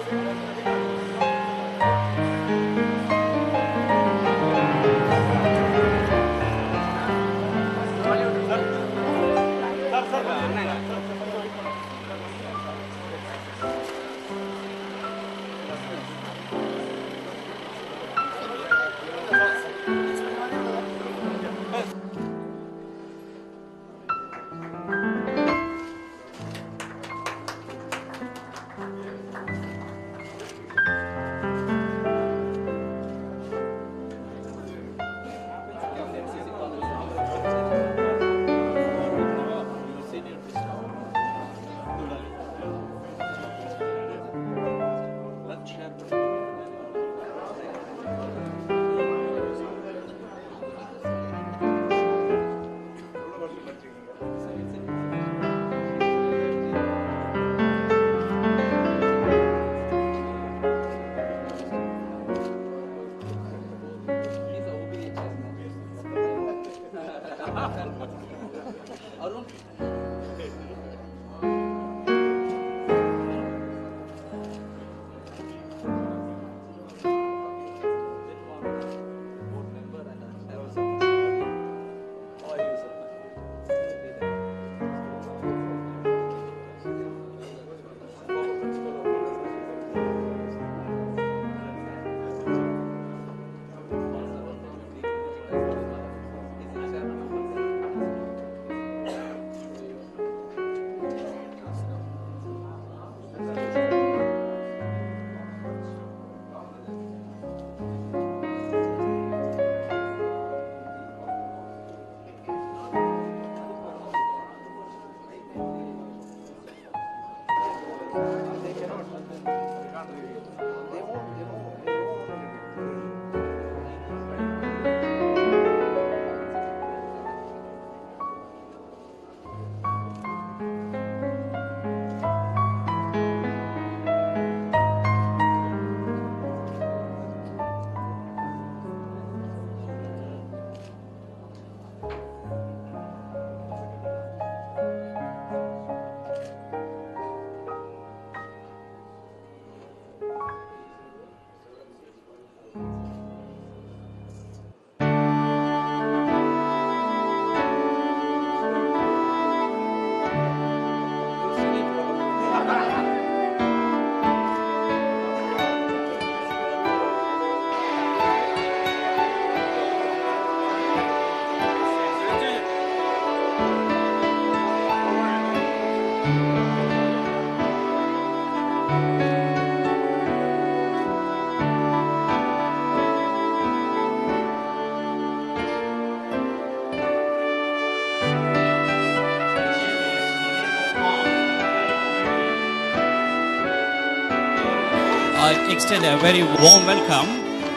I extend a very warm welcome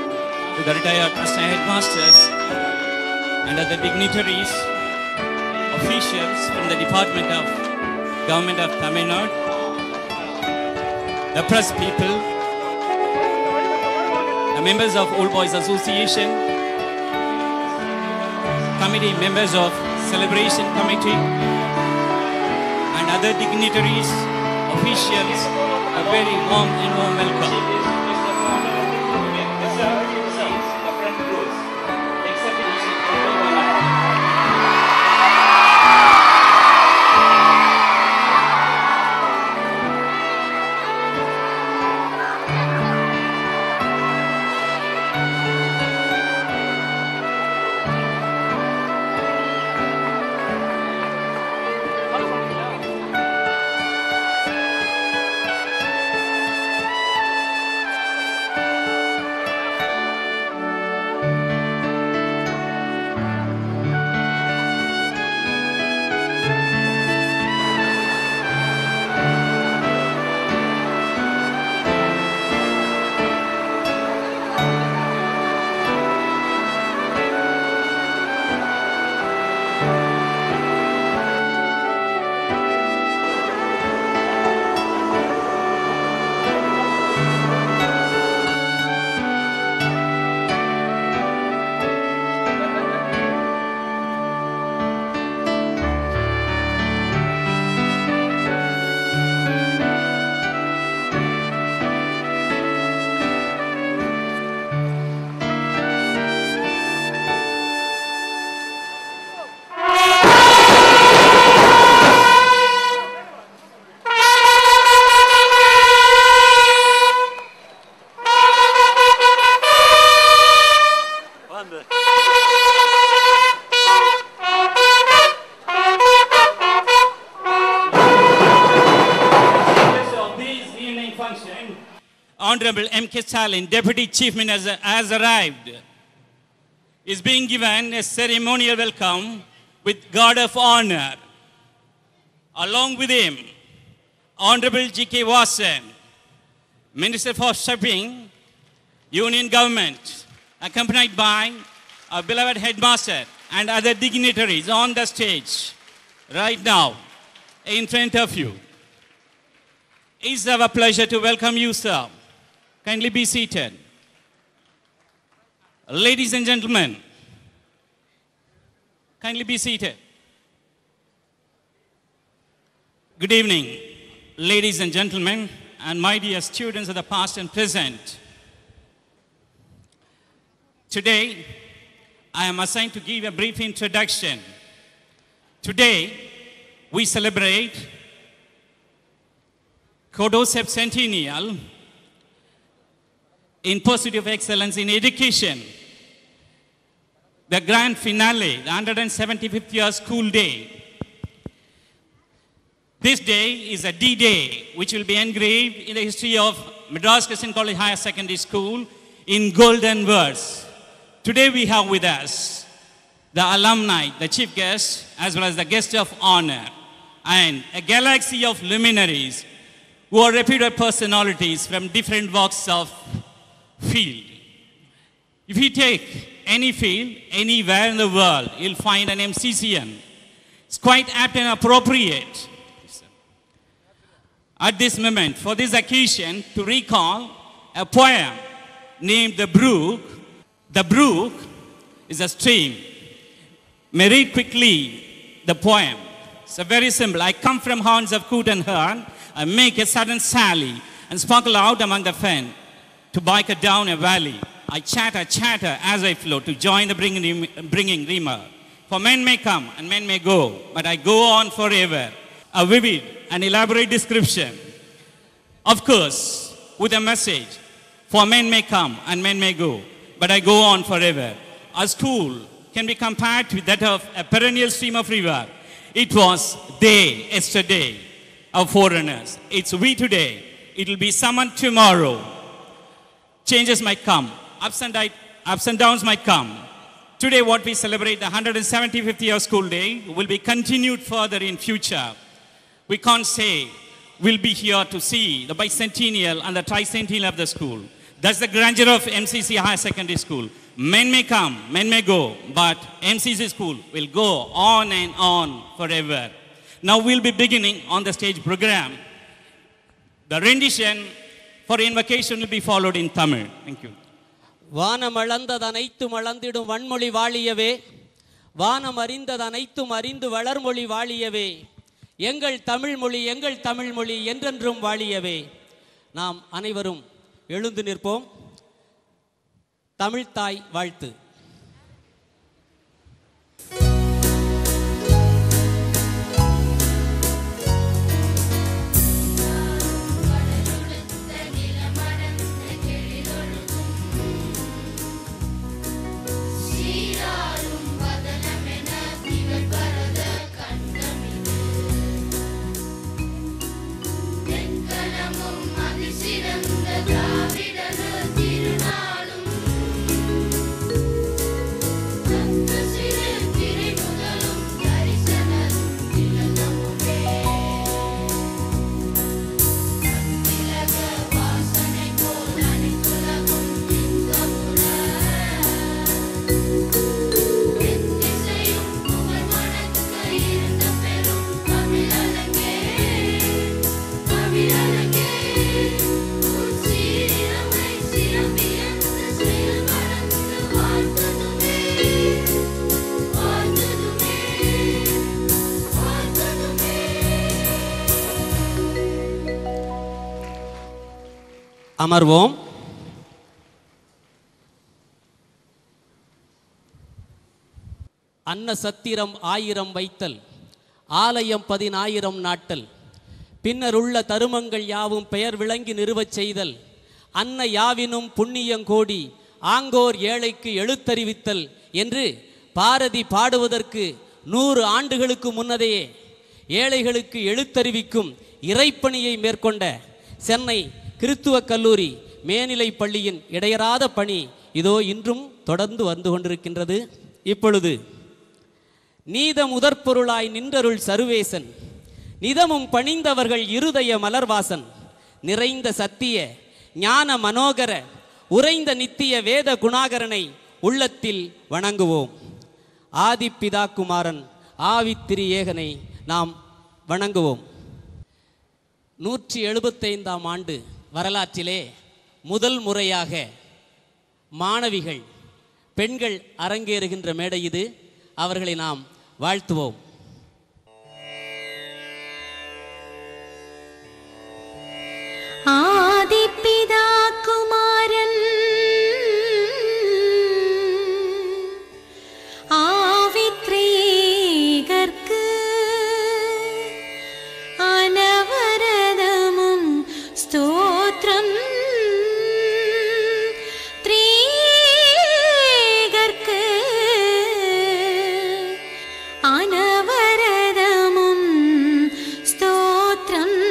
to the retired assistant headmasters and other dignitaries, officials from the Department of Government of Tamil Nadu, the press people, the members of Old Boys Association, committee members of Celebration Committee, and other dignitaries, officials, a very warm and warm welcome. Honorable M.K. Stalin, Deputy Chief Minister, has arrived. Is being given a ceremonial welcome with guard of honor. Along with him, Honorable G.K. Wasan, Minister for Shipping, Union Government, accompanied by our beloved headmaster and other dignitaries on the stage right now in front of you. It's our pleasure to welcome you, sir. Kindly be seated. Ladies and gentlemen, kindly be seated. Good evening, ladies and gentlemen, and my dear students of the past and present. Today, I am assigned to give a brief introduction. Today, we celebrate Quartosept centennial in pursuit of excellence in education. The grand finale, the 175th year school day. This day is a D-Day, which will be engraved in the history of Madras Christian College Higher Secondary School in golden words. Today we have with us the alumni, the chief guest, as well as the guest of honor, and a galaxy of luminaries who are reputed personalities from different walks of field. If you take any field, anywhere in the world, you'll find an MCCN. It's quite apt and appropriate at this moment, for this occasion, to recall a poem named The Brook. The brook is a stream. May read quickly the poem. It's very simple. I come from haunts of coot and hern. I make a sudden sally and sparkle out among the fen to bike down a valley. I chatter as I flow to join the bringing reamer. For men may come and men may go, but I go on forever. A vivid and elaborate description. Of course, with a message. For men may come and men may go, but I go on forever. Our school can be compared with that of a perennial stream of river. It was they yesterday, our foreigners. It's we today. It will be someone tomorrow. Changes might come. Ups and downs might come. Today what we celebrate, the 175th year school day, will be continued further in future. We can't say we'll be here to see the bicentennial and the tricentennial of the school. That's the grandeur of MCC Higher Secondary School. Men may come, men may go, but MCC School will go on and on forever. Now we'll be beginning on the stage program. The rendition for invocation will be followed in Tamil. Thank you. வானம் அளந்ததனைத்தும் அளந்திடும் வன்மொழி வாழியவே, வானம் அறிந்ததனைத்தும் அறிந்து வளர்மொழி வாழியவே, எங்கள் தமிழ் மொழி என்றென்றும் வாழியவே. நாம் அனைவரும் எழுந்து நிற்போம். தமிழ்த்தாய் வாழ்த்து. அமர்வோம். அன்ன சத்திரம் 1000 வைத்தல், ஆலயம் 10000 நாட்டல், பின்னர் உள்ள தருமங்கள் யாவும் பெயர் விளங்கி நிறுவச் செய்தல், அன்ன யாவினும் புண்ணியங்கோடி ஆங்கோர் ஏழைக்கு எழுத்தறிவித்தல் என்று பாரதி பாடுவதற்கு 100 ஆண்டுகளுக்கு முன்னதையே ஏழைகளுக்கு எழுத்தறிவிக்கும் இறைப்பணியை மேற்கொண்ட சென்னை கிறித்துவ கல்லூரி மேல்நிலை பள்ளியின் இடையறாத பணி இதோ இன்றும் தொடர்ந்து வந்து கொண்டிருக்கின்றது. இப்பொழுது நீத முதற்பொருளாய் நின்றருள் சருவேசன், நிதமும் பணிந்தவர்கள் இருதய மலர்வாசன், நிறைந்த சத்திய ஞான மனோகர உறைந்த நித்திய வேத குணாகரனை உள்ளத்தில் வணங்குவோம். ஆதிப்பிதா குமாரன் ஆவித்திரி ஏகனை நாம் வணங்குவோம். 175ஆம் ஆண்டு வரலாற்றிலே முதல் முறையாக மாணவிகள் பெண்கள் அரங்கேறுகின்ற மேடை இது. அவர்களை நாம் வாழ்த்துவோம். ஆதிப்பிதா குமாரன் ஆவித்ரேகர்க்கு அனவரதமும் ஸ்தோத்ரம், த்ரேகர்க்கு அனவரதமும் ஸ்தோத்ரம்.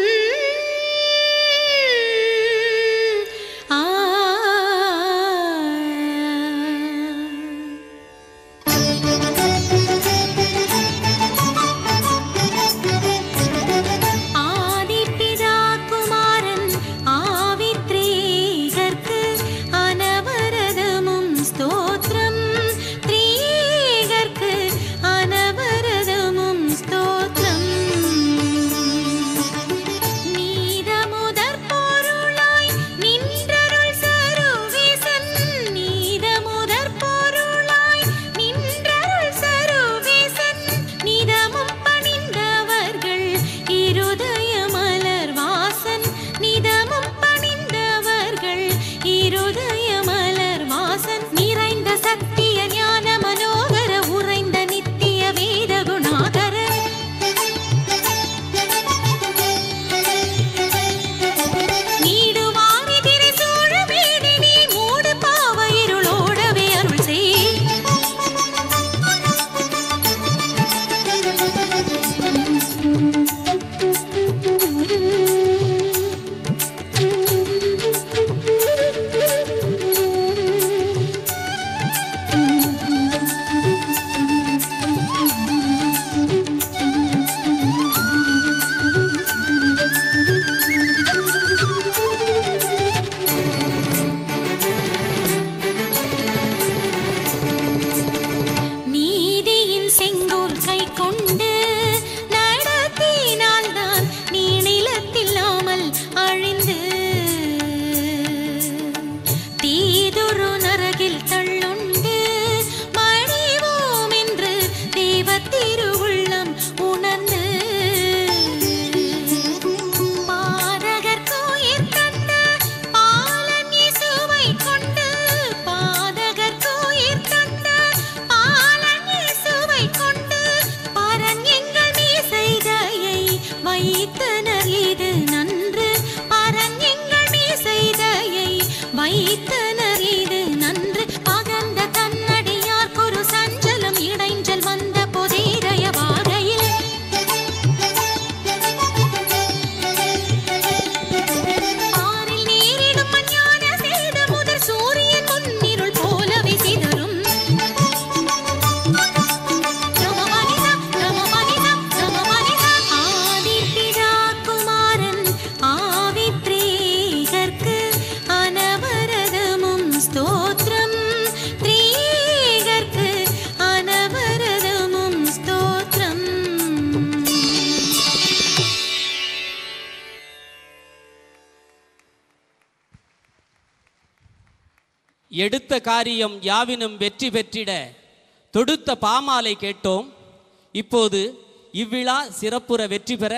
எடுத்த காரியம் யாவினும் வெற்றி பெற்றிட தொடுத்த பாமாலை கேட்டோம். இப்போது இவ்விழா சிறப்புற வெற்றி பெற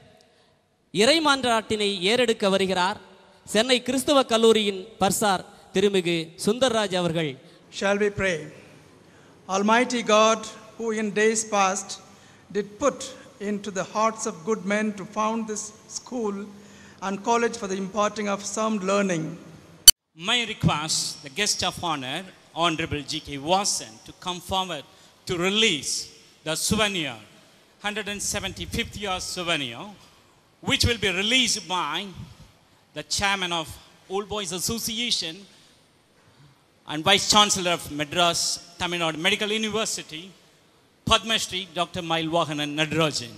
இறைமான்றாட்டினை ஏறெடுக்க வருகிறார் சென்னை கிறிஸ்தவ கல்லூரியின் பர்சார் திருமிகு சுந்தர்ராஜ் அவர்கள். Shall we pray? Almighty God, who in days past did put into the hearts of good men to found this school and college for the imparting of sound learning, may request the guest of honor, Honorable G.K. Watson, to come forward to release the souvenir, 175th year souvenir, which will be released by the chairman of Old Boys Association and Vice Chancellor of Madras Tamil Nadu Medical University, Padma Shri Dr. Mailwahanan Nadarajan.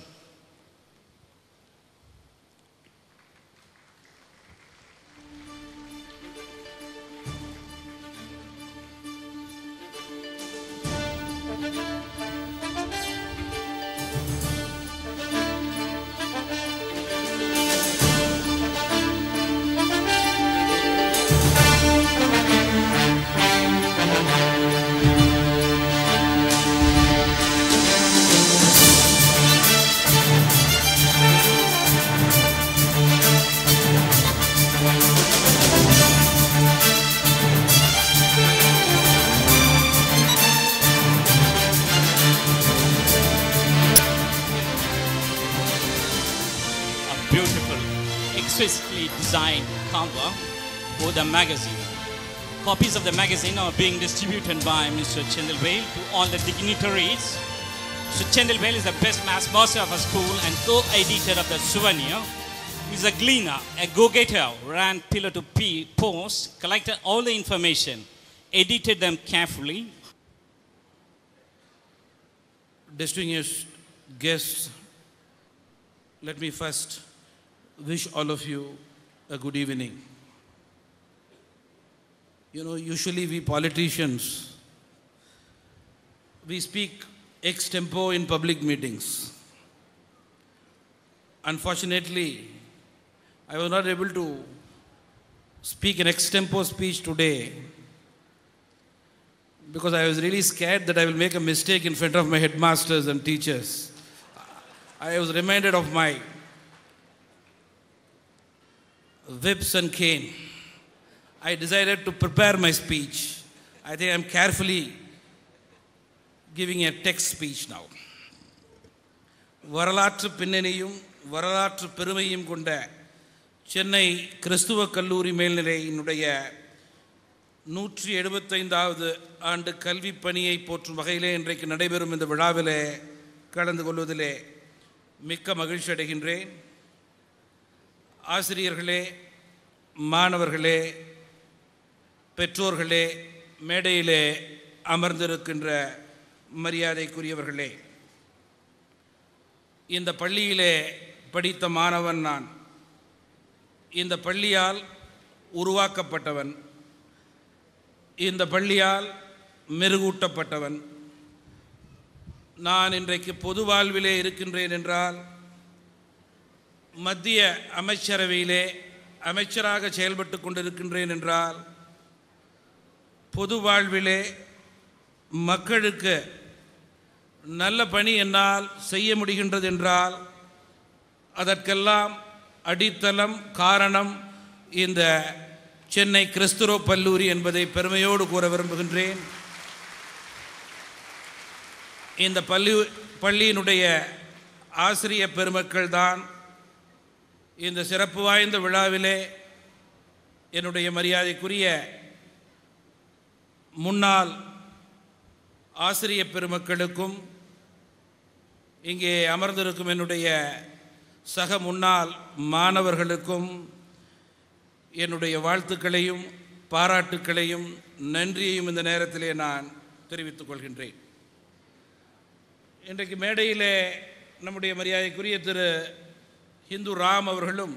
Exquisitely designed cover for the magazine. Copies of the magazine are being distributed by Mr. Chendelvale to all the dignitaries. Mr. Chendelvale is the best master of a school and co-editor of the souvenir. He is a gleaner, a go-getter, ran pillar to post, collected all the information, edited them carefully. Distinguished guests, let me first wish all of you a good evening. You know, usually we politicians, we speak ex tempo in public meetings. Unfortunately, I was not able to speak an ex tempo speech today because I was really scared that I will make a mistake in front of my headmasters and teachers. I was reminded of my whips and cane. I decided to prepare my speech. I think I'm carefully giving a text speech now. வரலாற்று பின்னணியும் வரலாற்று பெருமையும் கொண்ட சென்னை கிறிஸ்துவ கல்லூரி மேல்நிலையினுடைய 175வது ஆண்டு கல்வி பணியை போற்றும் வகையிலே இன்றைக்கு நடைபெறும் இந்த விழாவிலே கலந்து கொள்வதிலே மிக்க மகிழ்ச்சி அடைகின்றேன். ஆசிரியர்களே, மாணவர்களே, பெற்றோர்களே, மேடையிலே அமர்ந்திருக்கின்ற மரியாதைக்குரியவர்களே, இந்த பள்ளியிலே படித்த மாணவன் நான். இந்த பள்ளியால் உருவாக்கப்பட்டவன், இந்த பள்ளியால் மெருகூட்டப்பட்டவன். நான் இன்றைக்கு பொது வாழ்விலே இருக்கின்றேன் என்றால் மத்திய அமைச்சரவையிலே அமைச்சராக செயல்பட்டு கொண்டிருக்கின்றேன் என்றால் பொது வாழ்விலே மக்களுக்கு நல்ல பணி என்னால் செய்ய முடிகின்றது என்றால் அதற்கெல்லாம் அடித்தளம் காரணம் இந்த சென்னை கிறிஸ்துவ கல்லூரி என்பதை பெருமையோடு கூற விரும்புகின்றேன். இந்த பள்ளியினுடைய ஆசிரிய பெருமக்கள் தான் இந்த சிறப்பு வாய்ந்த விழாவிலே என்னுடைய மரியாதைக்குரிய முன்னாள் ஆசிரிய பெருமக்களுக்கும் இங்கே அமர்ந்திருக்கும் என்னுடைய சக முன்னாள் மாணவர்களுக்கும் என்னுடைய வாழ்த்துக்களையும் பாராட்டுக்களையும் நன்றியையும் இந்த நேரத்திலே நான் தெரிவித்துக் கொள்கின்றேன். இன்றைக்கு மேடையிலே நம்முடைய மரியாதைக்குரிய திரு ஹிந்து ராம் அவர்களும்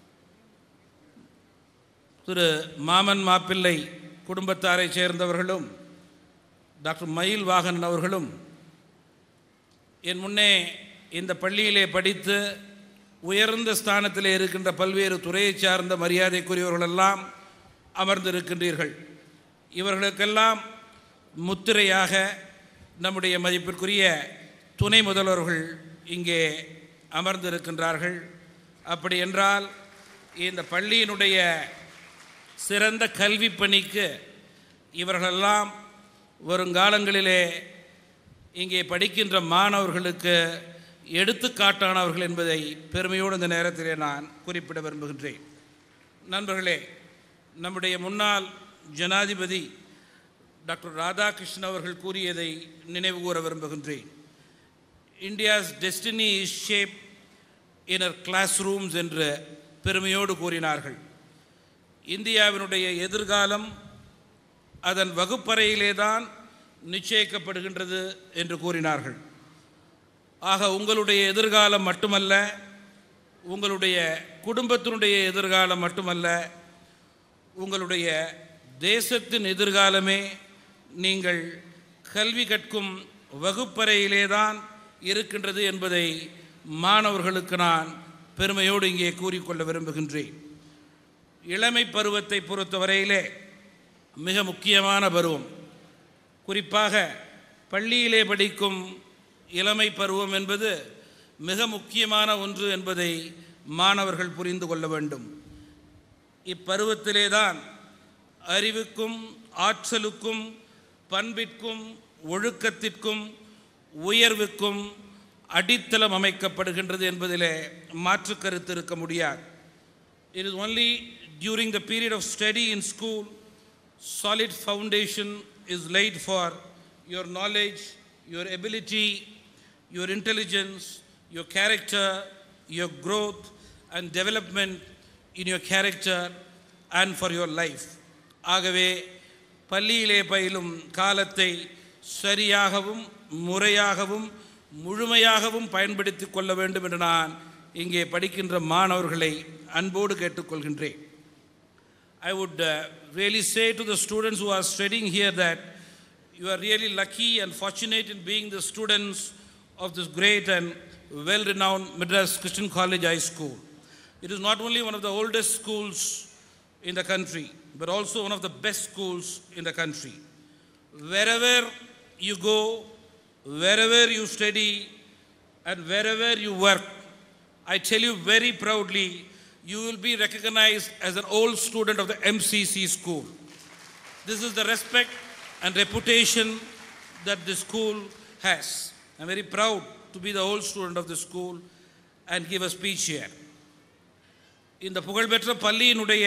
திரு மாமன் மாப்பிள்ளை குடும்பத்தாரை சேர்ந்தவர்களும் டாக்டர் மயில் வாகனன் அவர்களும் என் முன்னே இந்த பள்ளியிலே படித்து உயர்ந்த ஸ்தானத்திலே இருக்கின்ற பல்வேறு துறையை சார்ந்த மரியாதைக்குரியவர்களெல்லாம் அமர்ந்திருக்கின்றீர்கள். இவர்களுக்கெல்லாம் முத்திரையாக நம்முடைய மதிப்பிற்குரிய துணை முதல்வர்கள் இங்கே அமர்ந்திருக்கின்றார்கள். அப்படி என்றால் இந்த பள்ளியினுடைய சிறந்த கல்வி பணிக்கு இவர்களெல்லாம் வருங்காலங்களிலே இங்கே படிக்கின்ற மாணவர்களுக்கு எடுத்துக்காட்டானவர்கள் என்பதை பெருமையோடு இந்த நேரத்திலே நான் குறிப்பிட விரும்புகின்றேன். நண்பர்களே, நம்முடைய முன்னாள் ஜனாதிபதி டாக்டர் ராதாகிருஷ்ணன் அவர்கள் கூறியதை நினைவு கூற விரும்புகின்றேன். India's destiny is shape in our classrooms என்று பெருமையோடு கூறினார்கள். இந்தியாவினுடைய எதிர்காலம் அதன் வகுப்பறையிலே தான் நிச்சயிக்கப்படுகின்றது என்று கூறினார்கள். ஆக உங்களுடைய எதிர்காலம் மட்டுமல்ல, உங்களுடைய குடும்பத்தினுடைய எதிர்காலம் மட்டுமல்ல, உங்களுடைய தேசத்தின் எதிர்காலமே நீங்கள் கல்வி கற்கும் வகுப்பறையிலே தான் இருக்கின்றது என்பதை மாணவர்களுக்கு நான் பெருமையோடு இங்கே கூறிக்கொள்ள விரும்புகின்றேன். இளமை பருவத்தை பொறுத்தவரையிலே மிக முக்கியமான பருவம். குறிப்பாக பள்ளியிலே படிக்கும் இளமை பருவம் என்பது மிக முக்கியமான ஒன்று என்பதை மாணவர்கள் புரிந்து கொள்ள வேண்டும். இப்பருவத்திலே தான் அறிவுக்கும் ஆற்றலுக்கும் பண்பிற்கும் ஒழுக்கத்திற்கும் உயர்வுக்கும் அடித்தளம் அமைக்கப்படுகின்றது என்பதிலே மாற்று கருத்து இருக்க முடியாது. It is only during the period of study in school solid foundation is laid for your knowledge, your ability, your intelligence, your character, your growth and development in your character and for your life. ஆகவே பள்ளியிலே பயிலும் காலத்தை சரியாகவும் முறையாகவும் முழுமையாகவும் பயன்படுத்தி கொள்ள வேண்டும் என்று நான் இங்கே படிக்கின்ற மாணவர்களை அன்போடு கேட்டுக்கொள்கின்றேன். I would really say to the students who are studying here that you are really lucky and fortunate in being the students of this great and well-renowned Madras Christian College High School. It is not only one of the oldest schools in the country, but also one of the best schools in the country. Wherever you go, wherever you study, and wherever you work, I tell you very proudly, you will be recognized as an old student of the MCC school. This is the respect and reputation that this school has. I am very proud to be the old student of this school and give a speech here. இந்த புகழ்பெற்ற பள்ளியினுடைய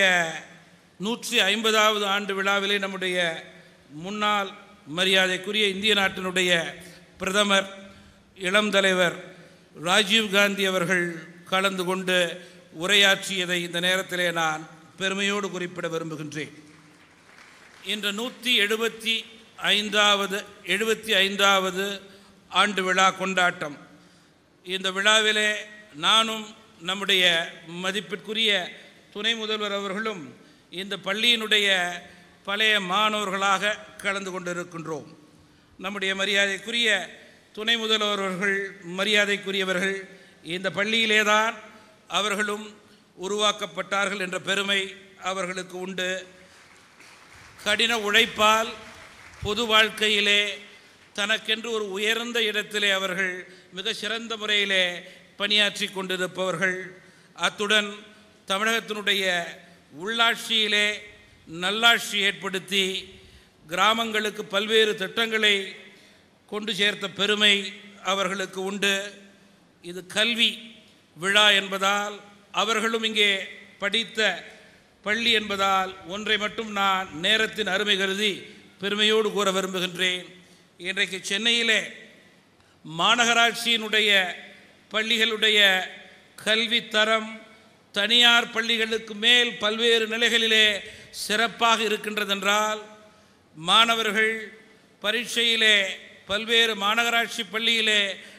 150வது ஆண்டு விழாவிலே நம்முடைய முன்னாள் மரியாதைக்குரிய இந்திய நாட்டினுடைய பிரதமர் இளம் தலைவர் ராஜீவ் காந்தி அவர்கள் கலந்து கொண்டு உரையாற்றியதை இந்த நேரத்திலே நான் பெருமையோடு குறிப்பிட விரும்புகின்றேன். இன்று 175வது ஆண்டு விழா கொண்டாட்டம். இந்த விழாவிலே நானும் நம்முடைய மதிப்பிற்குரிய துணை முதல்வர் அவர்களும் இந்த பள்ளியினுடைய பழைய மாணவர்களாக கலந்து கொண்டிருக்கின்றோம். நம்முடைய மரியாதைக்குரிய துணை முதல்வர் அவர்கள் மரியாதைக்குரியவர்கள் இந்த பள்ளியிலே தான் அவர்களும் உருவாக்கப்பட்டார்கள் என்ற பெருமை அவர்களுக்கு உண்டு. கடின உழைப்பால் பொது வாழ்க்கையிலே தனக்கென்று ஒரு உயர்ந்த இடத்திலே அவர்கள் மிக சிறந்த முறையிலே பணியாற்றி கொண்டிருப்பவர்கள். அத்துடன் தமிழகத்தினுடைய உள்ளாட்சியிலே நல்லாட்சி ஏற்படுத்தி கிராமங்களுக்கு பல்வேறு திட்டங்களை கொண்டு சேர்த்த பெருமை அவர்களுக்கு உண்டு. இது கல்வி விழா என்பதால், அவர்களும் இங்கே படித்த பள்ளி என்பதால் ஒன்றை மட்டும் நான் நேரத்தின் அருமை கருதி பெருமையோடு கூற விரும்புகின்றேன். இன்றைக்கு சென்னையிலே மாநகராட்சியினுடைய பள்ளிகளுடைய கல்வி தரம் தனியார் பள்ளிகளுக்கு மேல் பல்வேறு நிலைகளிலே சிறப்பாக இருக்கின்றதென்றால், மாணவர்கள் பரீட்சையிலே பல்வேறு மாநகராட்சி பள்ளியிலே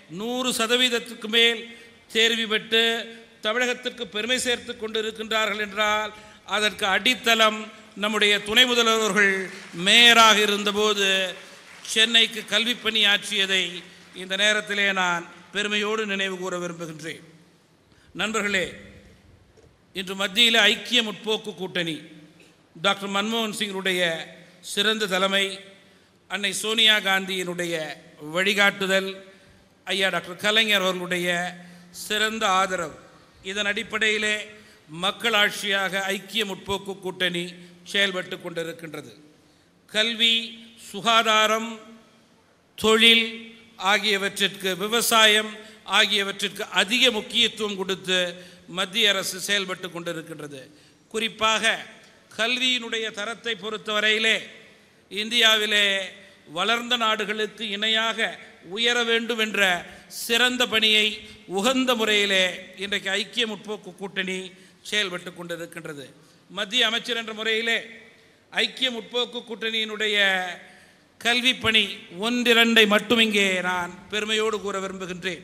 100% மேல் தேர்வு பெற்று தமிழகத்திற்கு பெருமை சேர்த்து கொண்டு இருக்கின்றார்கள் என்றால், அதற்கு அடித்தளம் நம்முடைய துணை முதல்வர்கள் மேயராக இருந்தபோது சென்னைக்கு கல்வி பணி ஆற்றியதை இந்த நேரத்திலே நான் பெருமையோடு நினைவு கூற விரும்புகின்றேன். நண்பர்களே, இன்று மத்தியில் ஐக்கிய முற்போக்கு கூட்டணி டாக்டர் மன்மோகன் சிங்கினுடைய சிறந்த தலைமை, அன்னை சோனியா காந்தியினுடைய வழிகாட்டுதல், ஐயா டாக்டர் கலைஞர் அவர்களுடைய சிறந்த ஆதரவு, இதன் அடிப்படையிலே மக்கள் ஆட்சியாக ஐக்கிய முற்போக்கு கூட்டணி செயல்பட்டு கொண்டிருக்கின்றது. கல்வி, சுகாதாரம், தொழில் ஆகியவற்றிற்கு, விவசாயம் ஆகியவற்றிற்கு அதிக முக்கியத்துவம் கொடுத்து மத்திய அரசு செயல்பட்டு கொண்டிருக்கின்றது. குறிப்பாக கல்வியினுடைய தரத்தை பொறுத்தவரையிலே இந்தியாவிலே வளர்ந்த நாடுகளுக்கு இணையாக உயர வேண்டும் என்ற சிறந்த பணியை உகந்த முறையிலே இன்றைக்கு ஐக்கிய முற்போக்கு கூட்டணி செயல்பட்டு கொண்டிருக்கின்றது. மத்திய அமைச்சர் என்ற முறையிலே ஐக்கிய முற்போக்கு கூட்டணியினுடைய கல்வி பணி ஒன்றிரண்டை மட்டும் இங்கே நான் பெருமையோடு கூற விரும்புகின்றேன்.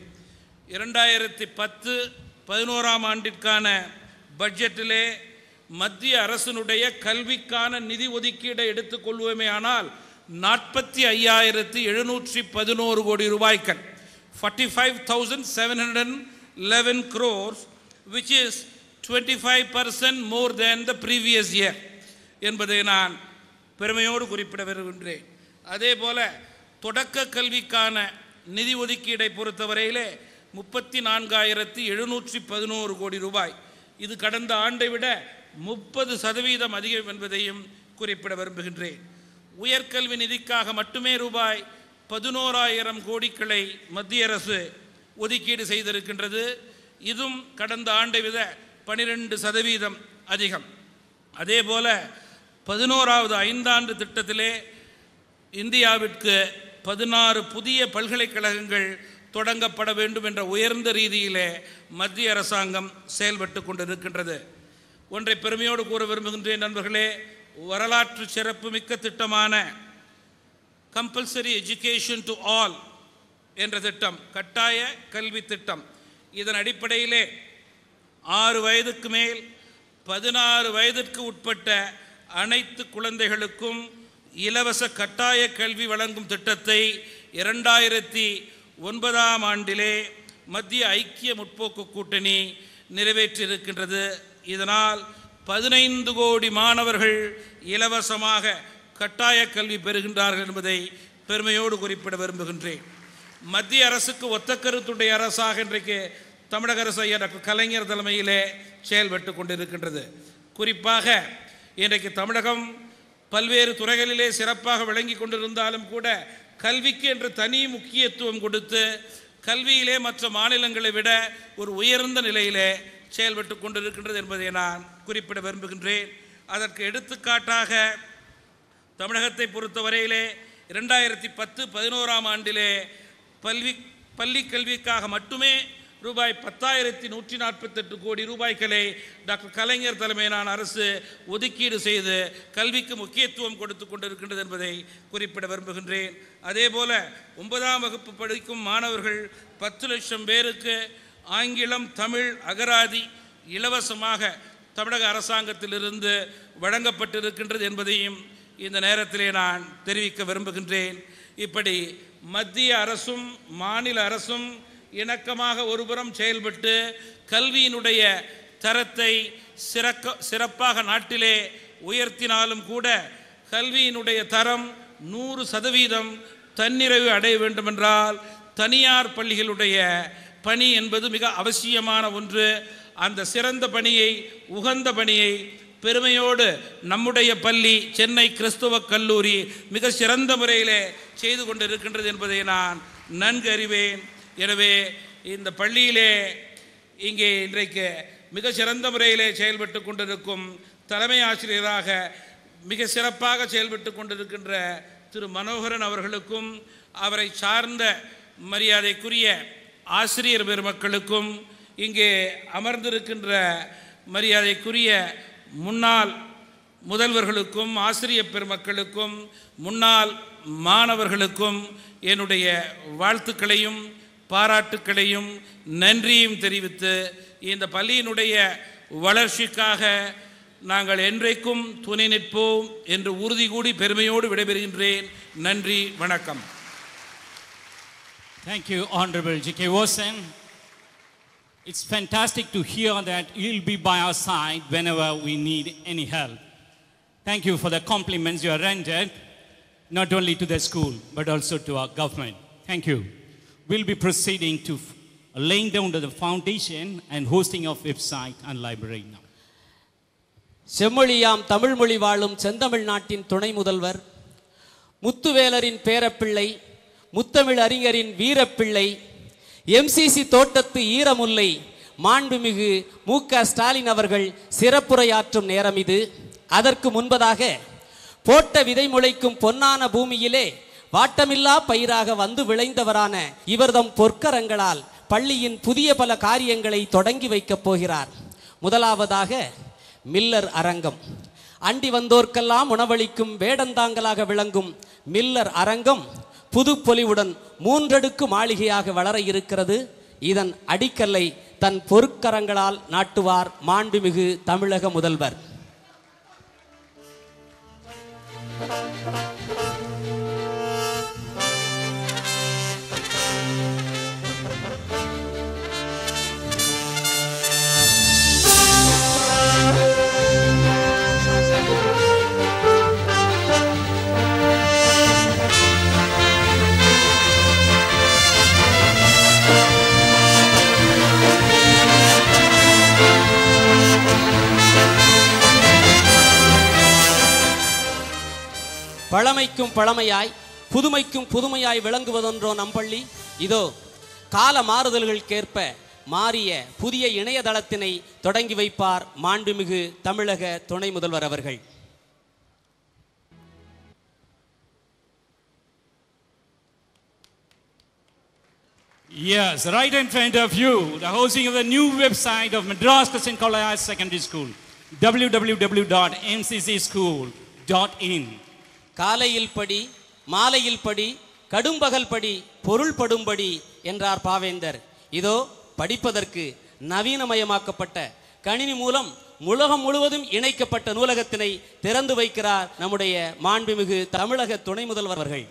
2010-11 ஆண்டிற்கான பட்ஜெட்டிலே மத்திய அரசினுடைய கல்விக்கான நிதி ஒதுக்கீடை எடுத்துக்கொள்வோமே ஆனால் 45,711 கோடி ரூபாய்கள், 45,711 crores, which is 25% more than the previous year என்பதை நான் பெருமையோடு குறிப்பிட வருகின்றேன். அதே போல தொடக்க கல்விக்கான நிதி ஒதுக்கீடை பொறுத்தவரையிலே 34,711 கோடி ரூபாய், இது கடந்த ஆண்டை விட 30% அதிகம் என்பதையும் குறிப்பிட விரும்புகின்றேன். உயர்கல்வி நிதிக்காக மட்டுமே ரூபாய் 11,000 கோடிகளை மத்திய அரசு ஒதுக்கீடு செய்திருக்கின்றது. இதுவும் கடந்த ஆண்டை விட 12% அதிகம். அதே போல 11வது ஐந்தாண்டு திட்டத்திலே இந்தியாவிற்கு 16 புதிய பல்கலைக்கழகங்கள் தொடங்கப்பட வேண்டும் என்ற உயர்ந்த ரீதியிலே மத்திய அரசாங்கம் செயல்பட்டு கொண்டிருக்கின்றது. ஒன்றை பெருமையோடு கூற விரும்புகின்றேன் நண்பர்களே, வரலாற்று சிறப்பு மிக்க திட்டமான கம்பல்சரி எஜுகேஷன் டு ஆல் என்ற திட்டம், கட்டாய கல்வி திட்டம், இதன் அடிப்படையிலே 6 வயதுக்கு மேல் 16 வயதிற்கு உட்பட்ட அனைத்து குழந்தைகளுக்கும் இலவச கட்டாய கல்வி வழங்கும் திட்டத்தை 2009 ஆண்டிலே மத்திய ஐக்கிய முற்போக்கு கூட்டணி நிறைவேற்றியிருக்கின்றது. இதனால் 15 கோடி மாணவர்கள் இலவசமாக கட்டாய கல்வி பெறுகின்றார்கள் என்பதை பெருமையோடு குறிப்பிட விரும்புகின்றேன். மத்திய அரசுக்கு ஒத்த கருத்துடைய அரசாக இன்றைக்கு தமிழக அரசு ஐயா டாக்டர் கலைஞர் தலைமையிலே செயல்பட்டு கொண்டிருக்கின்றது. குறிப்பாக இன்றைக்கு தமிழகம் பல்வேறு துறைகளிலே சிறப்பாக விளங்கி கொண்டிருந்தாலும் கூட கல்விக்கு என்று தனி முக்கியத்துவம் கொடுத்து கல்வியிலே மற்ற மாநிலங்களை விட ஒரு உயர்ந்த நிலையிலே செயல்பட்டு கொண்டிருக்கின்றது என்பதை நான் குறிப்பிட விரும்புகின்றேன். அதற்கு எடுத்துக்காட்டாக தமிழகத்தை பொறுத்தவரையிலே 2010-11 ஆண்டிலே பள்ளி கல்விக்காக மட்டுமே ரூபாய் 10,148 கோடி ரூபாய்களை டாக்டர் கலைஞர் தலைமையிலான அரசு ஒதுக்கீடு செய்து கல்விக்கு முக்கியத்துவம் கொடுத்து கொண்டிருக்கின்றது என்பதை குறிப்பிட விரும்புகின்றேன். அதே போல 9ஆம் வகுப்பு படிக்கும் மாணவர்கள் 10 லட்சம் பேருக்கு ஆங்கிலம், தமிழ், அகராதி இலவசமாக தமிழக அரசாங்கத்திலிருந்து வழங்கப்பட்டிருக்கின்றது என்பதையும் இந்த நேரத்திலே நான் தெரிவிக்க விரும்புகின்றேன். இப்படி மத்திய அரசும் மாநில அரசும் இணக்கமாக ஒருபுறம் செயல்பட்டு கல்வியினுடைய தரத்தை சிறப்பாக நாட்டிலே உயர்த்தினாலும் கூட கல்வியினுடைய தரம் 100% தன்னிறைவு அடைய வேண்டுமென்றால் தனியார் பள்ளிகளுடைய பணி என்பது மிக அவசியமான ஒன்று. அந்த சிறந்த பணியை, உகந்த பணியை பெருமையோடு நம்முடைய பள்ளி சென்னை கிறிஸ்துவ கல்லூரி மிக சிறந்த முறையிலே செய்து கொண்டிருக்கின்றது என்பதை நான் நன்கு அறிவேன். எனவே இந்த பள்ளியிலே இங்கே இன்றைக்கு மிக சிறந்த முறையிலே செயல்பட்டு கொண்டிருக்கும் தலைமை ஆசிரியராக மிக சிறப்பாக செயல்பட்டு கொண்டிருக்கின்ற திரு மனோகரன் அவர்களுக்கும் அவரை சார்ந்த மரியாதைக்குரிய ஆசிரியர் பெருமக்களுக்கும் இங்கே அமர்ந்திருக்கின்ற மரியாதைக்குரிய முன்னாள் முதல்வர்களுக்கும் ஆசிரியர் பெருமக்களுக்கும் முன்னாள் மாணவர்களுக்கும் என்னுடைய வாழ்த்துக்களையும் பாராட்டுக்களையும் நன்றியும் தெரிவித்து இந்த பள்ளியினுடைய வளர்ச்சிக்காக நாங்கள் என்றைக்கும் துணை நிற்போம் என்று உறுதி கூடி பெருமையோடு விடைபெறுகின்றேன். நன்றி, வணக்கம். Thank you, Honorable J.K. Vosen. It's fantastic to hear that you'll be by our side whenever we need any help. Thank you for the compliments you have rendered, not only to the school, but also to our government. Thank you. We'll be proceeding to laying down to the foundation and hosting of website and library now. செம்மொழியாம் Tamil மொழி வாழும் செந்தமிழ் நாட்டின் துணை முதல்வர், முத்துவேலரின் பேரப்பிள்ளை, முத்தமிழ் அறிஞரின் Veerapillai, MCC தோட்டத்து ஈரமுல்லை மாண்புமிகு மு.க. ஸ்டாலின் அவர்கள் சிறப்புரையாற்றும் நேரம் இது. அதற்கு முன்பதாக போட்ட விதை முளைக்கும் பொன்னான பூமியிலே வாட்டமில்லா பயிராக வந்து விளைந்தவரான இவர்தம் பொற்கரங்களால் பள்ளியின் புதிய பல காரியங்களை தொடங்கி வைக்கப் போகிறார். முதலாவதாக மில்லர் அரங்கம். அண்டி வந்தோர்க்கெல்லாம் உணவளிக்கும் வேடந்தாங்கலாக விளங்கும் மில்லர் அரங்கம் புதுப்பொலிவுடன் 3 அடுக்கு மாளிகையாக வளர இருக்கிறது. இதன் அடிக்கல்லை தன் பொற்கரங்களால் நாட்டுவார் மாண்புமிகு தமிழக முதல்வர். பழமைக்கும் பழமையாய் புதுமைக்கும் புதுமையாய் விளங்குவதொன்றோ நம்பள்ளி. இதோ கால மாறுதல்களுக்கேற்ப மாறிய புதிய இணையதளத்தினை தொடங்கி வைப்பார் மாண்புமிகு தமிழக துணை முதல்வர் அவர்கள். Yes, right in front of you, the hosting of the new website of Madras Christian College Secondary School, www.mccschool.in. காலையில் படி, மாலையில் படி, கடும்பகல் படி, பொருள் படும்படி என்றார் பாவேந்தர். இதோ படிப்பதற்கு நவீனமயமாக்கப்பட்ட கணினி மூலம் உலகம் முழுவதும் இணைக்கப்பட்ட நூலகத்தினை திறந்து வைக்கிறார் நம்முடைய மாண்புமிகு தமிழக துணை முதல்வர் அவர்கள்.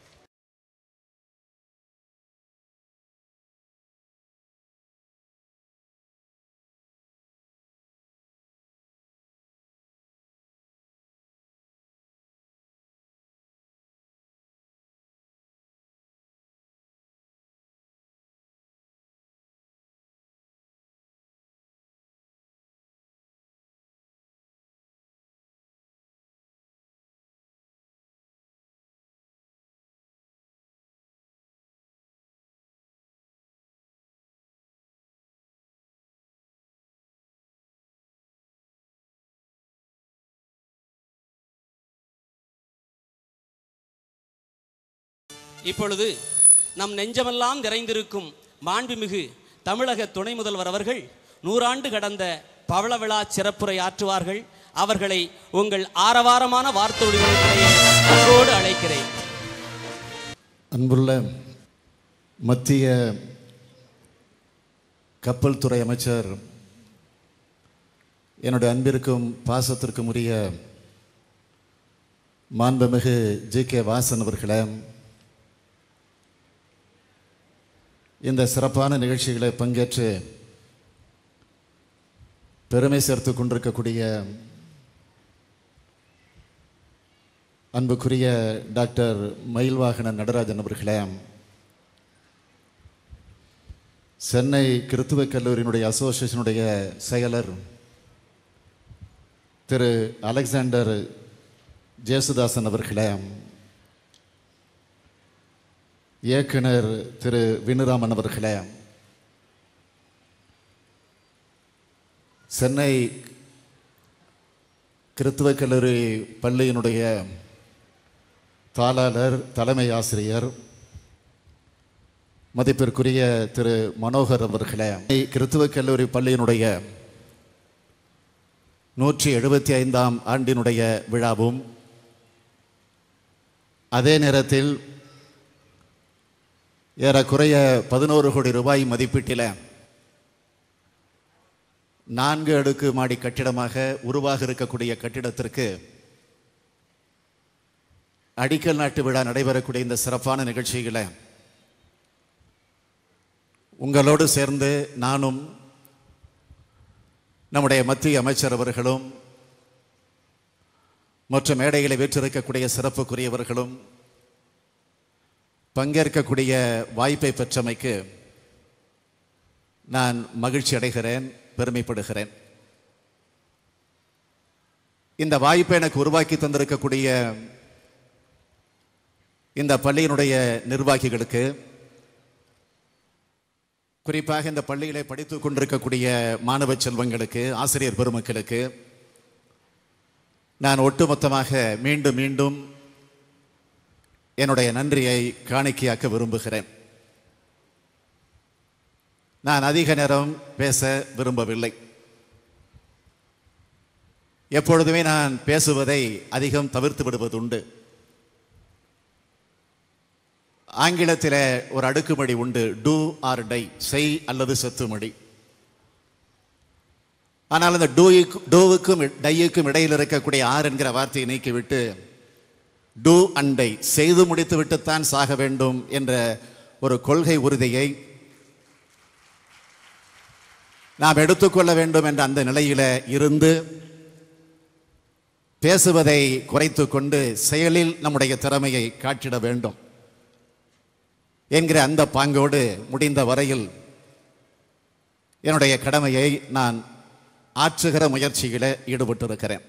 இப்பொழுது நம் நெஞ்சமெல்லாம் நிறைந்திருக்கும் மாண்புமிகு தமிழக துணை முதல்வர் அவர்கள் 100 ஆண்டு கடந்த பவள விழா சிறப்புரை ஆற்றுவார்கள். அவர்களை உங்கள் ஆரவாரமான வார்த்தைகளிடையே அன்போடு அழைக்கிறேன். அன்புள்ள மத்திய கப்பல் துறை அமைச்சர், என்னுடைய அன்பிற்கும் பாசத்திற்கும் உரிய மாண்புமிகு ஜி.கே. வாசன் அவர்களே, இந்த சிறப்பான நிகழ்ச்சிகளை பங்கேற்று பெருமை சேர்த்து கொண்டிருக்கக்கூடிய அன்புக்குரிய டாக்டர் மயில்வாகன நடராஜன் அவர்களே, சென்னை கிறித்துவ கல்லூரியினுடைய அசோசியேஷனுடைய செயலர் திரு அலெக்சாண்டர் ஜேசுதாசன் அவர்களே, இயக்குனர் திரு வினுராமன் அவர்களே, சென்னை கிறித்துவ கல்லூரி பள்ளியினுடைய தாளாளர் தலைமை ஆசிரியர் மதிப்பிற்குரிய திரு மனோகர் அவர்களே, கிறித்துவ கல்லூரி பள்ளியினுடைய 175ஆம் ஆண்டினுடைய விழாவும் அதே நேரத்தில் ஏறக்குறைய 11 கோடி ரூபாய் மதிப்பீட்டில் 4 அடுக்கு மாடி கட்டிடமாக உருவாக இருக்கக்கூடிய கட்டிடத்திற்கு அடிக்கல் நாட்டு விழா நடைபெறக்கூடிய இந்த சிறப்பான நிகழ்ச்சிகளை உங்களோடு சேர்ந்து நானும் நம்முடைய மத்திய அமைச்சர் அவர்களும் மற்றும் மேடைகளை வீற்றிருக்கக்கூடிய சிறப்புக்குரியவர்களும் பங்கேற்கக்கூடிய வாய்ப்பை பெற்றமைக்கு நான் மகிழ்ச்சி அடைகிறேன், பெருமைப்படுகிறேன். இந்த வாய்ப்பை எனக்கு உருவாக்கி தந்திருக்கக்கூடிய இந்த பள்ளியினுடைய நிர்வாகிகளுக்கு, குறிப்பாக இந்த பள்ளியிலே படித்துக் கொண்டிருக்கக்கூடிய மாணவ செல்வங்களுக்கு, ஆசிரியர் பெருமக்களுக்கு நான் ஒட்டுமொத்தமாக மீண்டும் மீண்டும் என்னுடைய நன்றியை காணிக்கையாக்க விரும்புகிறேன். நான் அதிக நேரம் பேச விரும்பவில்லை. எப்பொழுதுமே நான் பேசுவதை அதிகம் தவிர்த்து விடுவதுண்டு. ஆங்கிலத்தில் ஒரு அடுக்குமடி உண்டு, டூ ஆர் டை, செய் அல்லது செத்துமடி. ஆனால் அந்த டூவுக்கும் டையுக்கும் இடையில் இருக்கக்கூடிய ஆர் என்கிற வார்த்தையை நீக்கிவிட்டு டூ அண்ட் டை, செய்து முடித்து விட்டுத்தான் சாக வேண்டும் என்ற ஒரு கொள்கை உறுதியை நாம் எடுத்துக்கொள்ள வேண்டும் என்ற அந்த நிலையில இருந்து பேசுவதை குறைத்து கொண்டு செயலில் நம்முடைய திறமையை காட்டிட வேண்டும் என்கிற அந்த பாங்கோடு முடிந்த வரையில் என்னுடைய கடமையை நான் ஆற்றுகிற முயற்சியில் ஈடுபட்டிருக்கிறேன்.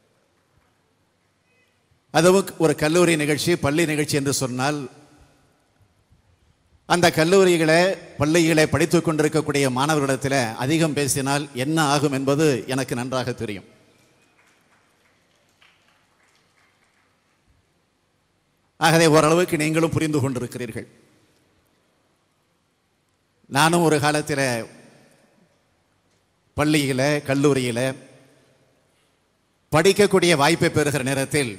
அதுவும் ஒரு கல்லூரி நிகழ்ச்சி, பள்ளி நிகழ்ச்சி என்று சொன்னால் அந்த கல்லூரிகளை பள்ளிகளை படித்துக் கொண்டிருக்கக்கூடிய மாணவர்களிடத்தில் அதிகம் பேசினால் என்ன ஆகும் என்பது எனக்கு நன்றாக தெரியும். ஆகவே ஓரளவுக்கு நீங்களும் புரிந்து கொண்டிருக்கிறீர்கள். நானும் ஒரு காலத்தில் பள்ளியில் கல்லூரியில் படிக்கக்கூடிய வாய்ப்பை பெறுகிற நேரத்தில்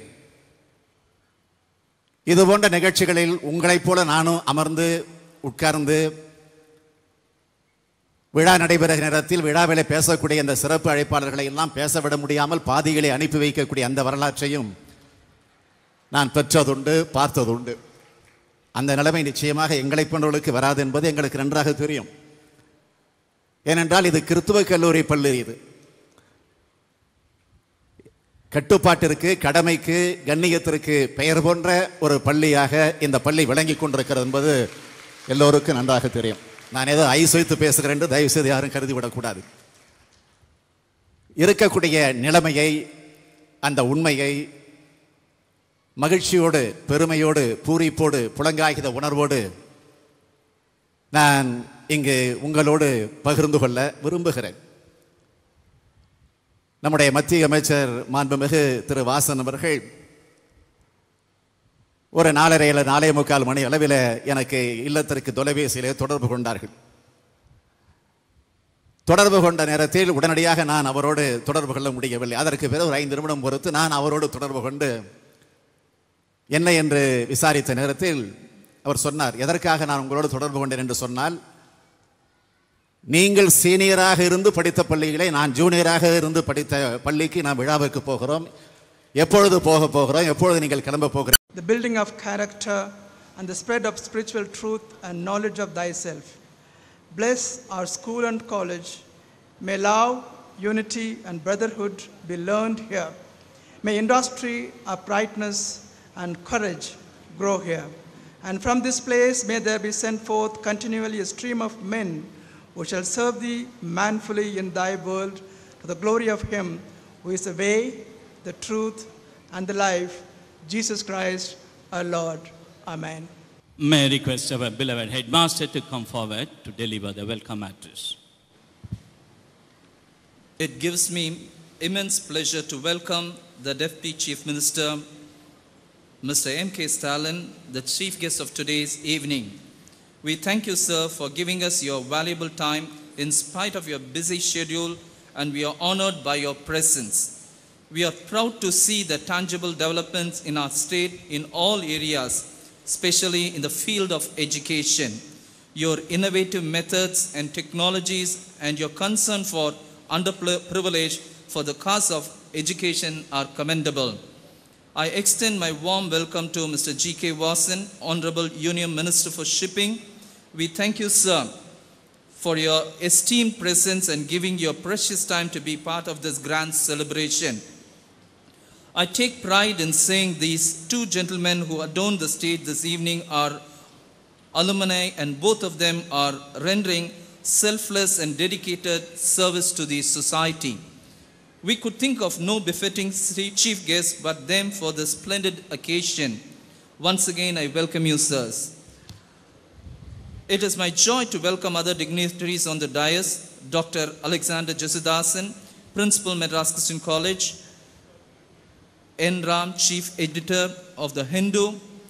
இது போன்ற நிகழ்ச்சிகளில் உங்களைப் போல நானும் அமர்ந்து உட்கார்ந்து விழா நடைபெறுகிற நேரத்தில் விழாவிலே பேசக்கூடிய அந்த சிறப்பு அழைப்பாளர்களை எல்லாம் பேசவிட முடியாமல் பாதிகளை அனுப்பி வைக்கக்கூடிய அந்த வரலாற்றையும் நான் பெற்றதுண்டு, பார்த்ததுண்டு. அந்த நிலைமை நிச்சயமாக எங்களை போன்றவர்களுக்கு வராது என்பது எங்களுக்கு நன்றாக தெரியும். ஏனென்றால் இது கிறித்துவ கல்லூரி பள்ளி. இது கட்டுப்பாட்டிற்கு, கடமைக்கு, கண்ணியத்திற்கு பெயர் போன்ற ஒரு பள்ளியாக இந்த பள்ளி விளங்கி கொண்டிருக்கிறது என்பது எல்லோருக்கும் நன்றாக தெரியும். நான் ஏதோ ஐஸ் வைத்து பேசுகிறேன் என்று தயவு செய்து யாரும் கருதிவிடக்கூடாது. இருக்கக்கூடிய நிலைமையை, அந்த உண்மையை மகிழ்ச்சியோடு, பெருமையோடு, பூரிப்போடு, புலங்காகித உணர்வோடு நான் இங்கு உங்களோடு பகிர்ந்து கொள்ள விரும்புகிறேன். நம்முடைய மத்திய அமைச்சர் மாண்புமிகு திரு வாசன் அவர்கள் ஒரு 4:30 மணி அளவில் எனக்கு இல்லத்திற்கு தொலைபேசியிலே தொடர்பு கொண்டார்கள். தொடர்பு கொண்ட நேரத்தில் உடனடியாக நான் அவரோடு தொடர்பு கொள்ள முடியவில்லை. அதற்கு பிறகு ஒரு 5 நிமிடம் பொறுத்து நான் அவரோடு தொடர்பு கொண்டு என்ன என்று விசாரித்த நேரத்தில் அவர் சொன்னார், எதற்காக நான் உங்களோடு தொடர்பு கொண்டேன் என்று சொன்னால், நீங்கள் சீனியராக இருந்து படித்த பள்ளிகளை நான் ஜூனியராக இருந்து படித்த பள்ளிக்கு நாம் விழாவுக்கு போகிறோம். எப்பொழுது போகிறோம், எப்பொழுது நீங்கள் கிளம்ப போகிறீர்கள்? The building of character and the spread of spiritual truth and knowledge of thyself. Bless our school and college. May love, unity and brotherhood be learned here. May industry, uprightness and courage grow here. And from this place may there be sent forth continually a stream of men who shall serve thee manfully in thy world to the glory of him who is the way, the truth and the life, Jesus Christ our Lord. Amen. May I request our beloved headmaster to come forward to deliver the welcome address. It gives me immense pleasure to welcome the Deputy Chief Minister, Mr. M.K. Stalin, the chief guest of today's evening. We thank you, sir, for giving us your valuable time in spite of your busy schedule, and we are honored by your presence. We are proud to see the tangible developments in our state in all areas, especially in the field of education. Your innovative methods and technologies and your concern for underprivileged for the cause of education are commendable. I extend my warm welcome to Mr. G.K. Vasan, Honorable Union Minister for Shipping. We thank you, sir, for your esteemed presence and giving your precious time to be part of this grand celebration. I take pride in saying these two gentlemen who adorn the stage this evening are alumni, and both of them are rendering selfless and dedicated service to the society. We could think of no befitting chief guest but them for this splendid occasion. Once again, I welcome you, sirs. It is my joy to welcome other dignitaries on the dais, Dr. Alexander Jesudasan, Principal, Madras Christian College, N. Ram, Chief Editor of The Hindu,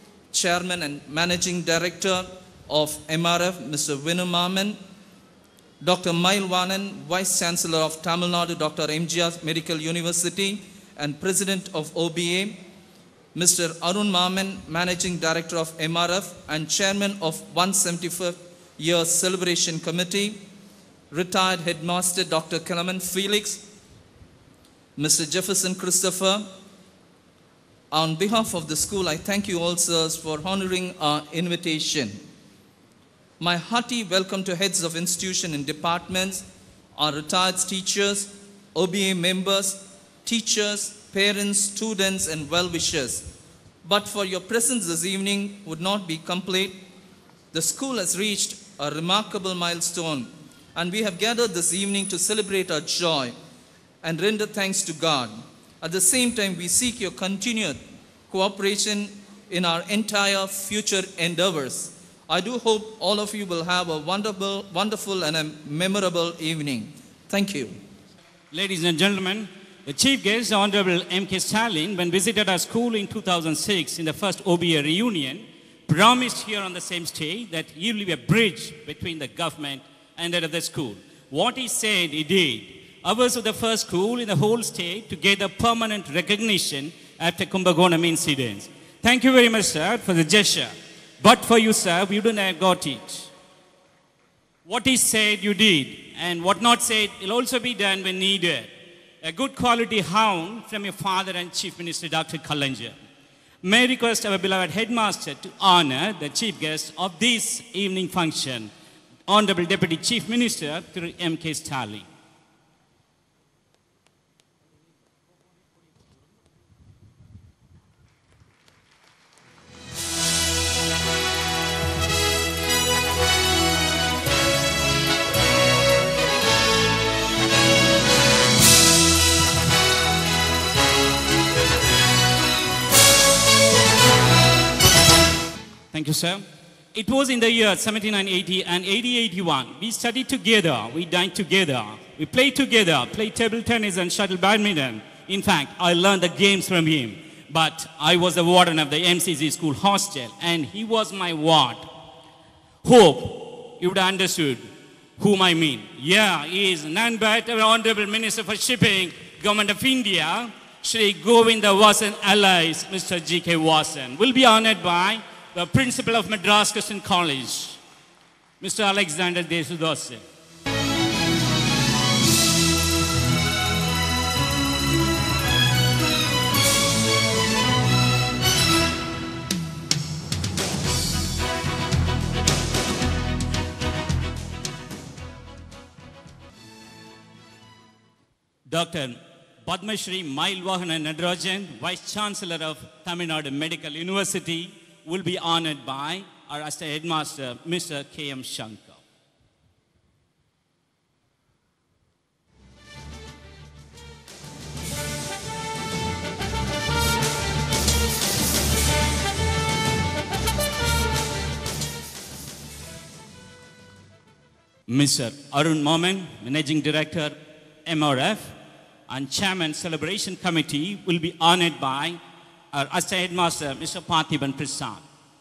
Chairman and Managing Director of MRF, Mr. Vinu Maman, Dr. Mailvanan, Vice Chancellor of Tamil Nadu Dr. MGR Medical University and President of OBA, Mr. Arun Maman, Managing Director of MRF and Chairman of 175th Year Celebration Committee, retired Headmaster Dr. Clement Felix, Mr. Jefferson Christopher. On behalf of the school, I thank you all, sirs, for honoring our invitation. My hearty welcome to heads of institution and departments, our retired teachers, OBA members, teachers, parents, students, and well-wishers. But for your presence this evening would not be complete. The school has reached a remarkable milestone, and we have gathered this evening to celebrate our joy and render thanks to God. At the same time, we seek your continued cooperation in our entire future endeavors. I do hope all of you will have a wonderful and a memorable evening. Thank you. Ladies and gentlemen, the chief guest, Honorable M.K. Stalin, when visited our school in 2006 in the first OBA reunion, promised here on the same stage that he will be a bridge between the government and that of the school. What he said, he did. Ours was the first school in the whole state to get a permanent recognition after Kumbakonam incidents. Thank you very much, sir, for the gesture. But for you, sir, we wouldn't have got it. What he said, you did. And what not said will also be done when needed. A good quality hound from your father and Chief Minister, Dr. Kalanja. May I request our beloved headmaster to honor the chief guest of this evening function, Honorable Deputy Chief Minister, Through M.K. Stalin. Thank you, sir. It was in the year 7980 and 8081. We studied together, we dined together, we played together, played table tennis and shuttle badminton. In fact, I learned the games from him. But I was the warden of the MCC school hostel and he was my ward. Hope you would have understood whom I mean. Yeah, he is none but our Honorable Minister for Shipping, Government of India, Shri Govinda Vasan allies, Mr. G.K. Vasan, will be honored by the Principal of Madras Christian College, Mr. Alexander Desudose. Dr. Padma Shri Mailvahana Nadarajan, Vice Chancellor of Tamil Nadu Medical University, will be honored by our Assistant Headmaster, Mr. K.M. Shankar. Mr. Arun Moman, Managing Director, MRF, and Chairman Celebration Committee will be honored by our Assistant Headmaster, Mr. Parthiban Prasad.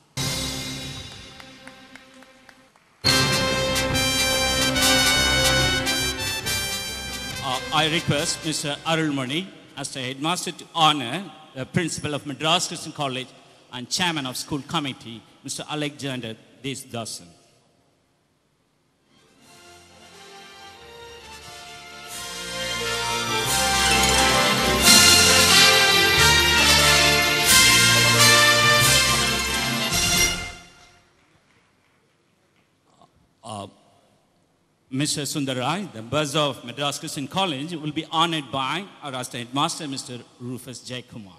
I request Mr. Arulmani, Assistant Headmaster, to honor the Principal of Madras Christian College and Chairman of School Committee, Mr. Alexander Desdasan. Mr. Sundarai, the buzz of Madras Christian College, will be honored by our Assistant Headmaster, Mr. Rufus Jaikumar.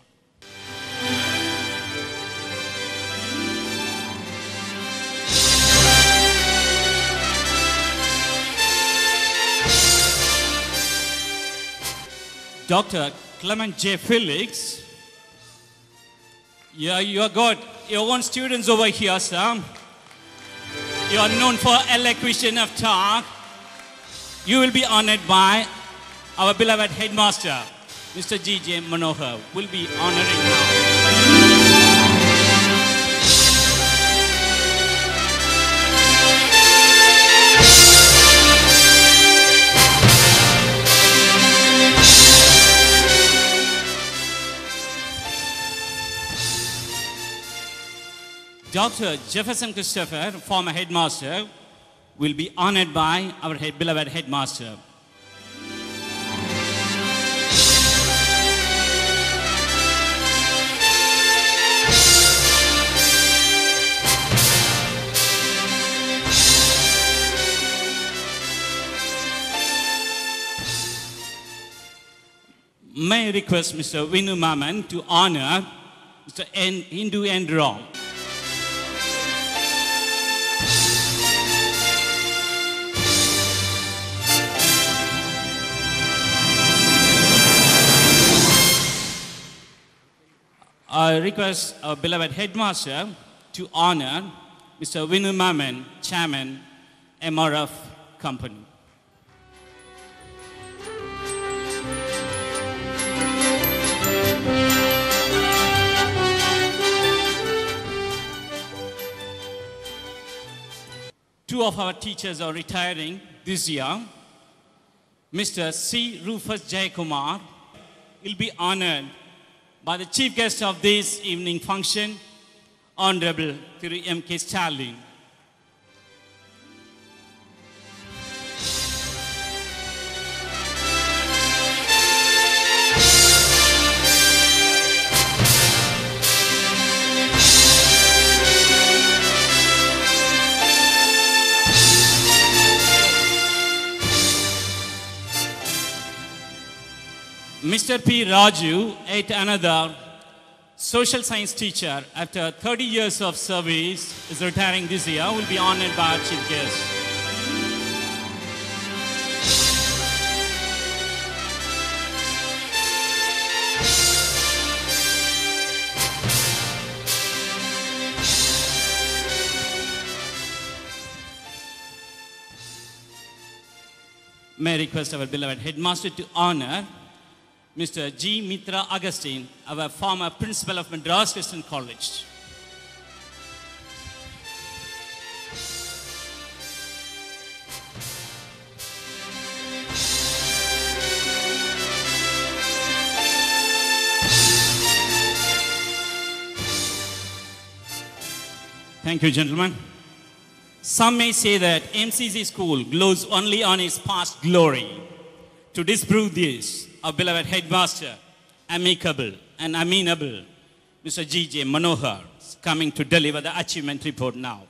Dr. Clement J. Felix, yeah, you have got your own students over here, sir. You are known for elocution of talk. You will be honored by our beloved headmaster, Mr. G.J. Manohar, will be honoring now. Dr. Jefferson Christopher, former headmaster, will be honored by our beloved headmaster. May I request Mr. Vinu Maman to honor Mr. Hindu Endrong. I request our beloved headmaster to honor Mr. Vinu Maman, Chairman, MRF Company. Two of our teachers are retiring this year. Mr. C. Rufus Jayakumar will be honored by the chief guest of this evening function, Honorable Thiru M.K. Stalin. Mr. P. Raju, yet another social science teacher after 30 years of service, is retiring this year, will be honored by our chief guest. May I request our beloved headmaster to honor Mr. G. Mitra Augustine, our former principal of Madras Christian College. Thank you, gentlemen. Some may say that MCC school glows only on its past glory. To disprove this, our beloved headmaster, amicable and amenable, Mr. G.J. Manohar, is coming to deliver the achievement report now.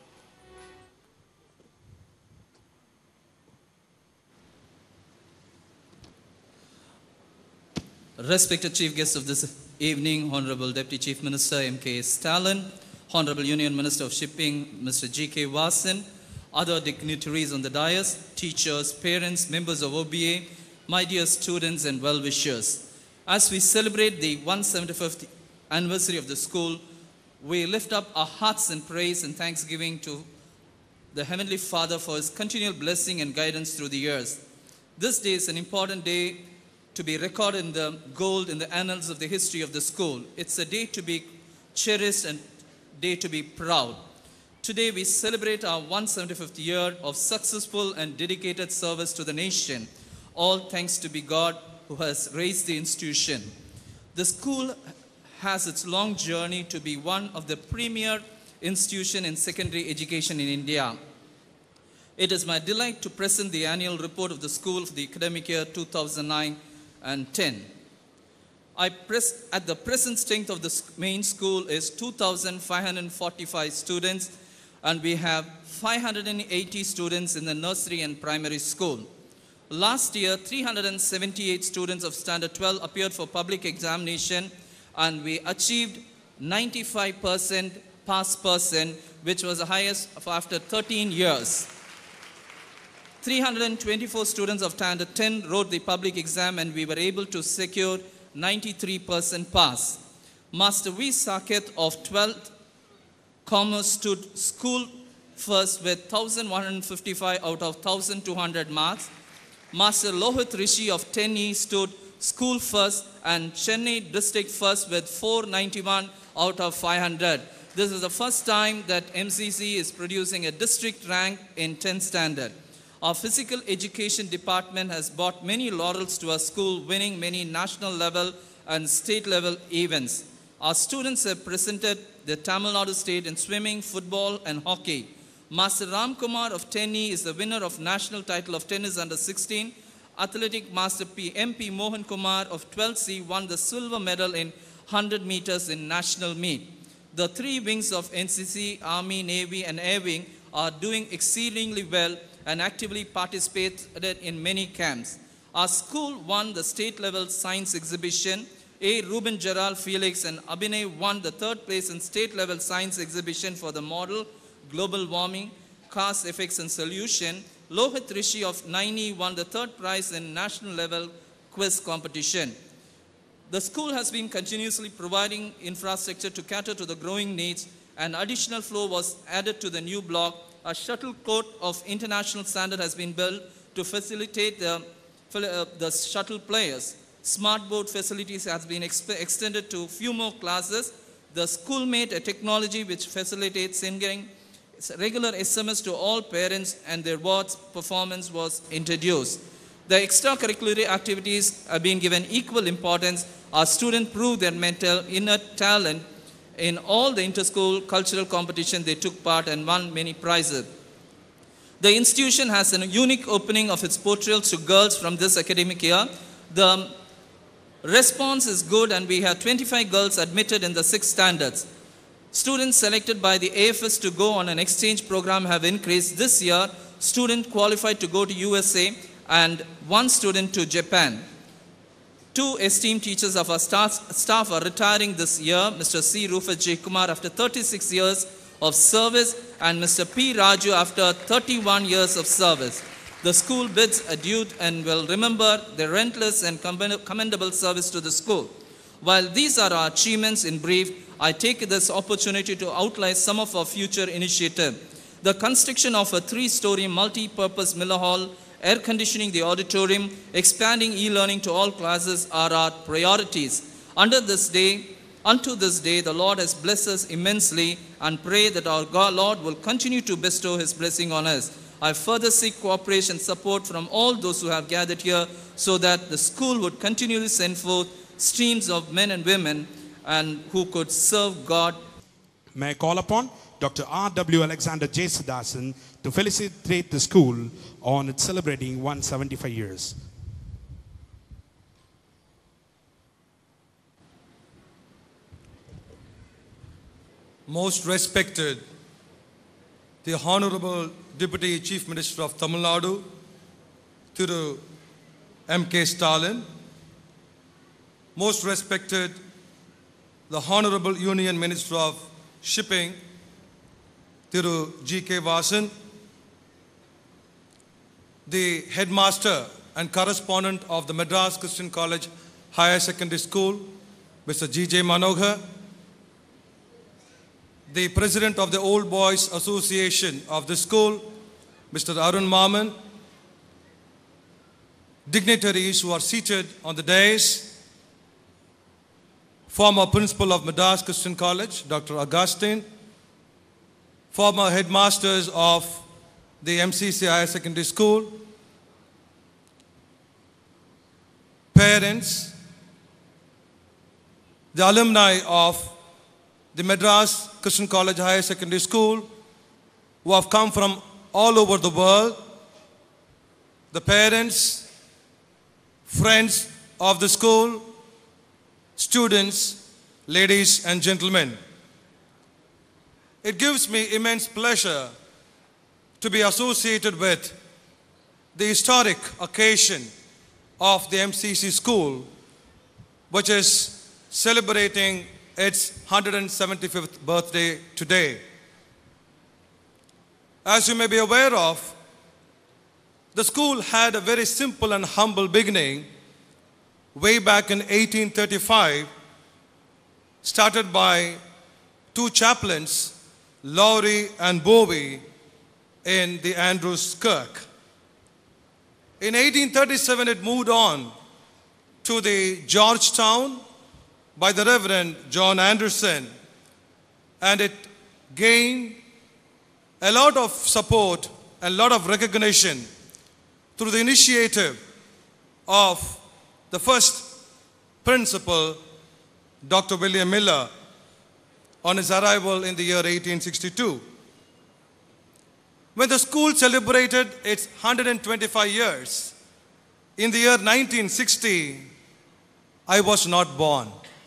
Respected Chief Guest of this evening, Honorable Deputy Chief Minister M.K. Stalin, Honorable Union Minister of Shipping, Mr. G.K. Vasan, other dignitaries on the dais, teachers, parents, members of OBA, my dear students and well-wishers. As we celebrate the 175th anniversary of the school, we lift up our hearts in praise and thanksgiving to the Heavenly Father for His continual blessing and guidance through the years. This day is an important day to be recorded in the gold in the annals of the history of the school. It's a day to be cherished and day to be proud. Today we celebrate our 175th year of successful and dedicated service to the nation. All thanks to be God who has raised the institution. The school has its long journey to be one of the premier institutions in secondary education in India. It is my delight to present the annual report of the school for the academic year 2009 and 10. At the present strength of the main school is 2,545 students, and we have 580 students in the nursery and primary school. Last year, 378 students of Standard 12 appeared for public examination, and we achieved 95% pass percent, which was the highest after 13 years. 324 students of Standard 10 wrote the public exam, and we were able to secure 93% pass. Master V. Saket of 12th Commerce stood school first with 1,155 out of 1,200 marks. Master Lohit Rishi of 10E stood school first and Chennai district first with 491 out of 500. This is the first time that MCC is producing a district rank in 10th standard. Our physical education department has brought many laurels to our school, winning many national level and state level events. Our students have presented the Tamil Nadu state in swimming, football, and hockey. Master Ram Kumar of Tenni is the winner of national title of tennis under 16. Athletic Master MP Mohan Kumar of 12C won the silver medal in 100 meters in national meet. The three wings of NCC, Army, Navy, and Air Wing are doing exceedingly well and actively participated in many camps. Our school won the state-level science exhibition. A. Ruben Gerald Felix and Abhinay won the third place in state-level science exhibition for the model Global Warming, Cause Effects and Solution. Lohit Rishi of Naini won the third prize in national level quiz competition. The school has been continuously providing infrastructure to cater to the growing needs. An additional floor was added to the new block. A shuttle court of international standard has been built to facilitate the shuttle players. Smart board facilities has been extended to few more classes. The schoolmate, a technology which facilitates sending regular SMS to all parents and their wards performance was introduced. The extracurricular activities have been given equal importance. Our students proved their mental inner talent in all the inter-school cultural competition they took part and won many prizes. The institution has a unique opening of its portals to girls from this academic year. The response is good and we have 25 girls admitted in the 6 standards. Students selected by the AFS to go on an exchange program have increased. This year, students qualified to go to USA and 1 student to Japan. 2 esteemed teachers of our staff are retiring this year. Mr. C. Rufus J. Kumar after 36 years of service and Mr. P. Raju after 31 years of service. The school bids adieu and will remember their relentless and commendable service to the school. While these are our achievements in brief, I take this opportunity to outline some of our future initiatives. The construction of a 3-story multi-purpose Miller Hall, air conditioning the auditorium, expanding e-learning to all classes are our priorities. Unto this day, the Lord has blessed us immensely and pray that our God, Lord will continue to bestow His blessing on us. I further seek cooperation and support from all those who have gathered here so that the school would continually send forth streams of men and women and who could serve God. May I call upon Dr. R.W. Alexander J. Siddhasan to felicitate the school on its celebrating 175 years. Most respected, the Honorable Deputy Chief Minister of Tamil Nadu, Thiru M.K. Stalin, most respected, the Honorable Union Minister of Shipping, Thiru G.K. Vasan, the Headmaster and Correspondent of the Madras Christian College Higher Secondary School, Mr. G.J. Manohar, the President of the Old Boys Association of the school, Mr. Arun Maman, dignitaries who are seated on the dais, former Principal of Madras Christian College, Dr. Augustine, former headmasters of the MCC Higher Secondary School, parents, the alumni of the Madras Christian College Higher Secondary School who have come from all over the world, the parents, friends of the school, students, ladies and gentlemen. It gives me immense pleasure to be associated with the historic occasion of the MCC school, which is celebrating its 175th birthday today. As you may be aware of, the school had a very simple and humble beginning way back in 1835, started by 2 chaplains, Lowry and Bowie, in the Andrews Kirk. In 1837, it moved on to the Georgetown by the Reverend John Anderson, and it gained a lot of support and a lot of recognition through the initiative of the first principal, Dr. William Miller, on his arrival in the year 1862. When the school celebrated its 125 years, in the year 1960, I was not born.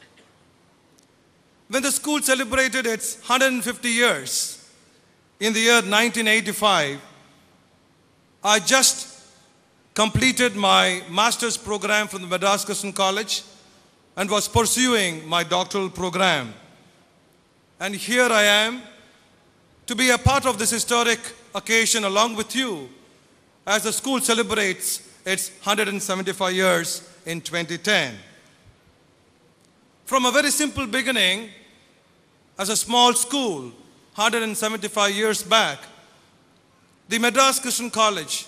When the school celebrated its 150 years, in the year 1985, I just completed my master's program from the Madras Christian College and was pursuing my doctoral program. And here I am to be a part of this historic occasion along with you as the school celebrates its 175 years in 2010. From a very simple beginning, as a small school, 175 years back, the Madras Christian College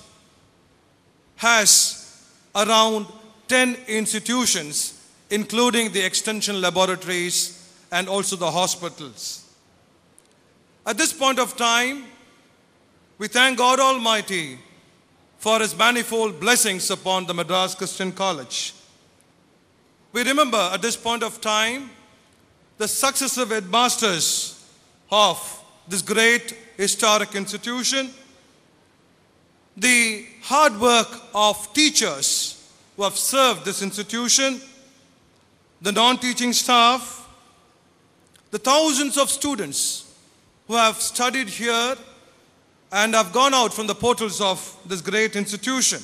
has around 10 institutions, including the extension laboratories and also the hospitals. At this point of time, we thank God Almighty for His manifold blessings upon the Madras Christian College. We remember at this point of time the successive headmasters of this great historic institution, the hard work of teachers who have served this institution, the non-teaching staff, the thousands of students who have studied here and have gone out from the portals of this great institution.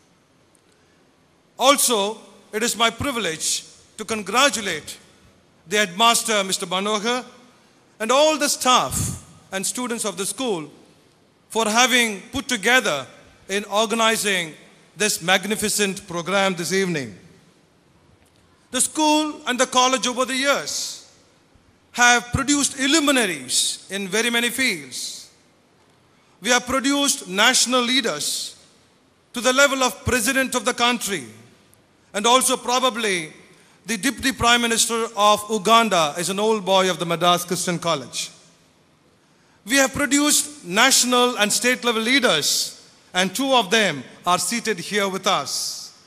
Also, it is my privilege to congratulate the headmaster, Mr. Manohar, and all the staff and students of the school for having put together in organizing this magnificent program this evening. The school and the college over the years have produced illuminaries in very many fields. We have produced national leaders to the level of President of the country, and also probably the Deputy Prime Minister of Uganda is an old boy of the Madras Christian College. We have produced national and state level leaders, and two of them are seated here with us.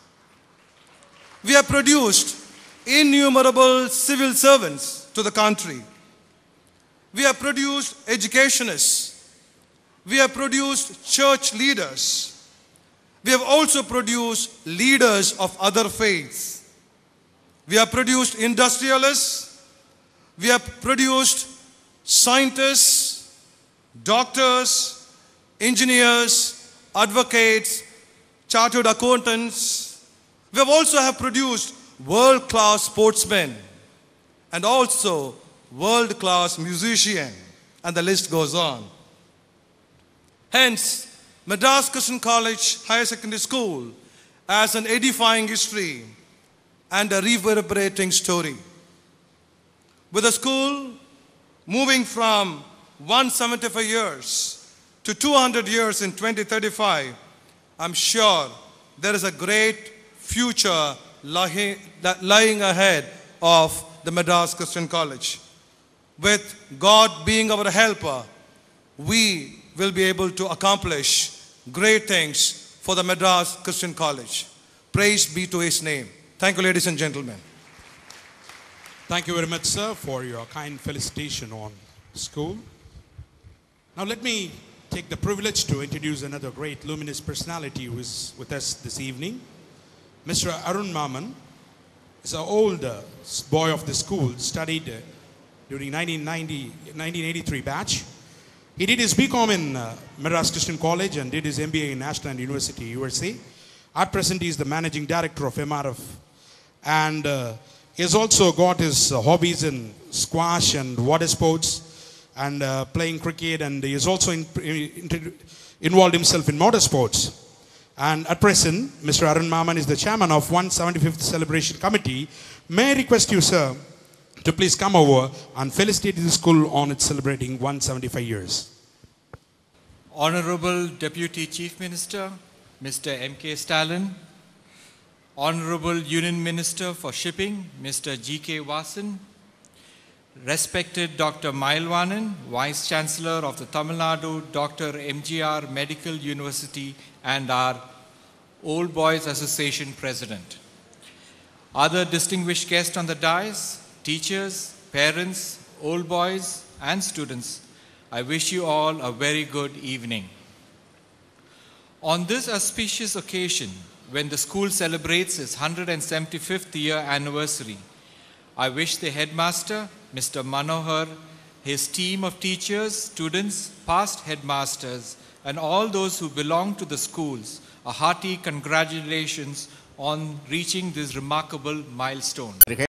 We have produced innumerable civil servants to the country. We have produced educationists. We have produced church leaders. We have also produced leaders of other faiths. We have produced industrialists. We have produced scientists, doctors, engineers, advocates, chartered accountants. We have also produced world-class sportsmen and also world-class musicians, and the list goes on. Hence, Madras Christian College Higher Secondary School has an edifying history and a reverberating story. With the school moving from 175 years to 200 years in 2035, I'm sure there is a great future lying ahead of the Madras Christian College. With God being our helper, we will be able to accomplish great things for the Madras Christian College. Praise be to His name. Thank you, ladies and gentlemen. Thank you very much, sir, for your kind felicitation on school. Now let me take the privilege to introduce another great luminous personality who is with us this evening. Mr. Arun Maman is an old boy of the school, studied during 1983 batch. He did his BCom in Madras Christian College and did his MBA in Ashland University, USA. At present, he is the managing director of MRF. And he has also got his hobbies in squash and water sports and playing cricket, and he is also involved himself in motorsports. And at present, Mr. Arun Maman is the chairman of 175th Celebration Committee. May I request you, sir, to please come over and felicitate the school on its celebrating 175 years. Honorable Deputy Chief Minister, Mr. M.K. Stalin, Honorable Union Minister for Shipping, Mr. G.K. Vasan, respected Dr. Mailwanan, Vice Chancellor of the Tamil Nadu Dr. MGR Medical University, and our Old Boys Association President. Other distinguished guests on the dais, teachers, parents, old boys, and students, I wish you all a very good evening. On this auspicious occasion, when the school celebrates its 175th year anniversary, I wish the headmaster, Mr. Manohar, his team of teachers, students, past headmasters, and all those who belong to the schools a hearty congratulations on reaching this remarkable milestone.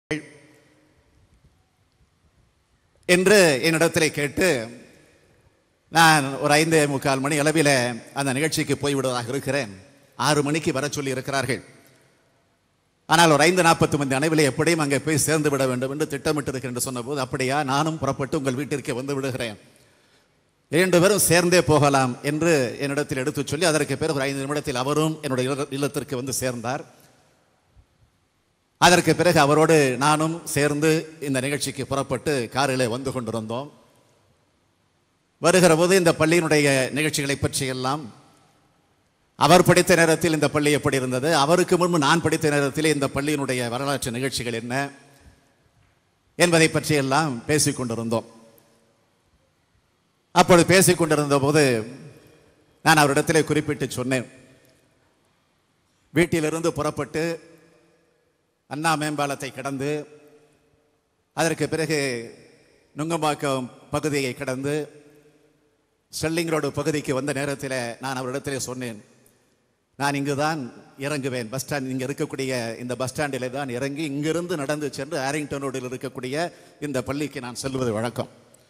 என்று என்னிடத்திலே கேட்டு நான் ஒரு 5:45 மணி அளவில் அந்த நிகழ்ச்சிக்கு போய்விடுவதாக இருக்கிறேன். 6 மணிக்கு வர சொல்லி இருக்கிறார்கள். ஆனால் ஒரு 5:45 அளவில் எப்படியும் அங்கே போய் சேர்ந்து விட வேண்டும் என்று திட்டமிட்டு இருக்கிறேன் என்று சொன்னபோது, அப்படியா, நானும் புறப்பட்டு உங்கள் வீட்டிற்கு வந்து விடுகிறேன், 2 பேரும் சேர்ந்தே போகலாம் என்று என்னிடத்தில் எடுத்து சொல்லி, அதற்கு பிறகு ஒரு 5 நிமிடத்தில் அவரும் என்னுடைய இல்லத்திற்கு வந்து சேர்ந்தார். அதற்கு பிறகு அவரோடு நானும் சேர்ந்து இந்த நிகழ்ச்சிக்கு புறப்பட்டு காரிலே வந்து கொண்டிருந்தோம். வருகிற போது இந்த பள்ளியினுடைய நிகழ்ச்சிகளை பற்றியெல்லாம், அவர் படித்த நேரத்தில் இந்த பள்ளி எப்படி இருந்தது, அவருக்கு முன்பு நான் படித்த நேரத்தில் இந்த பள்ளியினுடைய வரலாற்று நிகழ்ச்சிகள் என்ன என்பதை பற்றியெல்லாம் பேசிக் கொண்டிருந்தோம். அப்பொழுது பேசிக் கொண்டிருந்த போது நான் அவரிடத்திலே குறிப்பிட்டு சொன்னேன், வீட்டிலிருந்து புறப்பட்டு அண்ணா மேம்பாலத்தை கடந்து அதற்கு பிறகு நுங்கம்பாக்கம் பகுதியை கடந்து ஸ்டெர்லிங் ரோடு பகுதிக்கு வந்த நேரத்தில் நான் அவரிடத்திலே சொன்னேன், நான் இங்கு தான் இறங்குவேன், பஸ் ஸ்டாண்ட் இங்கே இருக்கக்கூடிய இந்த பஸ் ஸ்டாண்டிலே தான் இறங்கி இங்கிருந்து நடந்து சென்று ஆரிங்டன் ரோடில் இருக்கக்கூடிய இந்த பள்ளிக்கு நான் செல்வது வழக்கம்.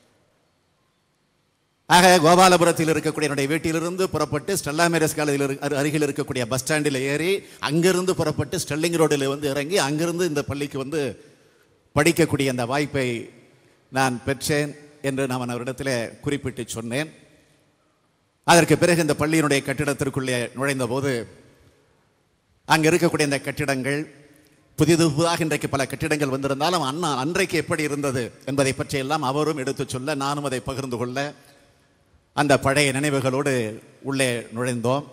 ஆக கோபாலபுரத்தில் இருக்கக்கூடிய என்னுடைய வீட்டிலிருந்து புறப்பட்டு ஸ்டெல்லா மேரஸ் காலேஜில் அருகில் இருக்கக்கூடிய பஸ் ஸ்டாண்டில் ஏறி அங்கிருந்து புறப்பட்டு ஸ்டெர்லிங் ரோடில் வந்து இறங்கி அங்கிருந்து இந்த பள்ளிக்கு வந்து படிக்கக்கூடிய அந்த வாய்ப்பை நான் பெற்றேன் என்று நான் அவரிடத்தில் குறிப்பிட்டு சொன்னேன். அதற்கு பிறகு இந்த பள்ளியினுடைய கட்டிடத்திற்குள்ளே நுழைந்த போது அங்கே இருக்கக்கூடிய இந்த கட்டிடங்கள் புதிதாக இன்றைக்கு பல கட்டிடங்கள் வந்திருந்தாலும் அன்றைக்கு எப்படி இருந்தது என்பதை பற்றியெல்லாம் அவரும் எடுத்து சொல்ல, நானும் அதை பகிர்ந்து கொள்ள அந்த பழைய நினைவுகளோடு உள்ளே நுழைந்தோம்.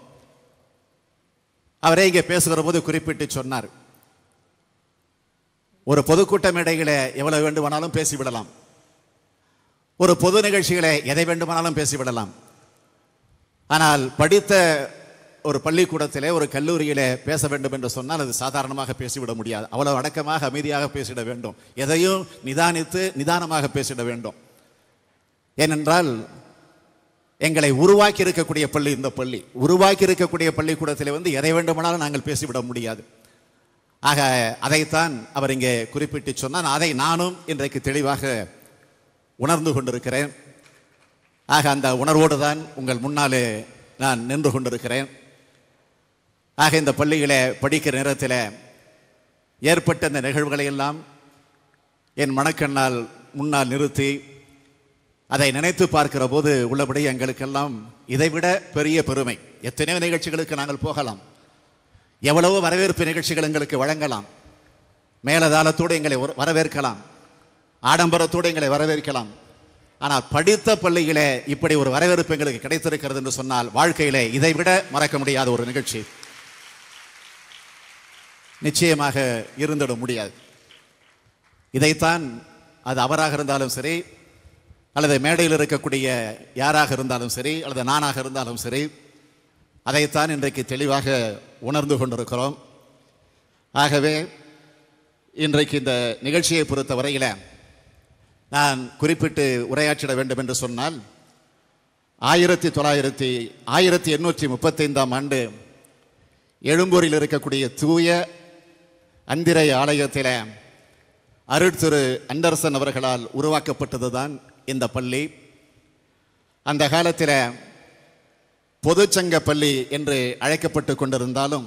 அவரே இங்கே பேசுகிற போது குறிப்பிட்டு சொன்னார், ஒரு பொதுக்கூட்ட மேடைகளை எவ்வளவு வேண்டுமானாலும் பேசிவிடலாம், ஒரு பொது நிகழ்ச்சிகளை எதை வேண்டுமானாலும் பேசிவிடலாம், ஆனால் படித்த ஒரு பள்ளிக்கூடத்திலே ஒரு கல்லூரியிலே பேச வேண்டும் என்று சொன்னால் அது சாதாரணமாக பேசிவிட முடியாது. அவ்வளவு அடக்கமாக அமைதியாக பேசிட வேண்டும், எதையும் நிதானித்து நிதானமாக பேசிட வேண்டும். ஏனென்றால் எங்களை உருவாக்கி இருக்கக்கூடிய பள்ளி இந்த பள்ளி, உருவாக்கி இருக்கக்கூடிய பள்ளிக்கூடத்தில் வந்து எதை வேண்டுமானாலும் நாங்கள் பேசிவிட முடியாது. ஆக அதைத்தான் அவர் இங்கே குறிப்பிட்டு சொன்னார். அதை நானும் இன்றைக்கு தெளிவாக உணர்ந்து கொண்டிருக்கிறேன். ஆக அந்த உணர்வோடு தான் உங்கள் முன்னாலே நான் நின்று கொண்டிருக்கிறேன். ஆக இந்த பள்ளிகளை படிக்கிற நேரத்தில் ஏற்பட்ட இந்த நிகழ்வுகளை எல்லாம் என் மனக்கண்ணால் முன்னால் நிறுத்தி அதை நினைத்து பார்க்கிற போது உள்ளபடி எங்களுக்கெல்லாம் இதைவிட பெரிய பெருமை. எத்தனையோ நிகழ்ச்சிகளுக்கு நாங்கள் போகலாம், எவ்வளவோ வரவேற்பு நிகழ்ச்சிகள் எங்களுக்கு வழங்கலாம், மேலதாளத்தோடு எங்களை வரவேற்கலாம், ஆடம்பரத்தோடு எங்களை வரவேற்கலாம். ஆனால் படித்த பள்ளியிலே இப்படி ஒரு வரவேற்பு எங்களுக்கு கிடைத்திருக்கிறது என்று சொன்னால் வாழ்க்கையிலே இதைவிட மறக்க முடியாத ஒரு நிகழ்ச்சி நிச்சயமாக இருந்திட முடியாது. இதைத்தான் அது அவராக இருந்தாலும் சரி, அல்லது மேடையில் இருக்கக்கூடிய யாராக இருந்தாலும் சரி, அல்லது நானாக இருந்தாலும் சரி, அதைத்தான் இன்றைக்கு தெளிவாக உணர்ந்து கொண்டிருக்கிறோம். ஆகவே இன்றைக்கு இந்த நிகழ்ச்சியை பொறுத்த வரையில் நான் குறிப்பிட்டு உரையாற்றிட வேண்டும் என்று சொன்னால், 1835 ஆண்டு எழும்பூரில் இருக்கக்கூடிய தூய அந்திரை ஆலயத்தில் அருட்திரு அண்டர்சன் அவர்களால் உருவாக்கப்பட்டதுதான் இந்த பள்ளி. அந்த காலத்தில் பொதுச்சங்க பள்ளி என்று அழைக்கப்பட்டு கொண்டிருந்தாலும்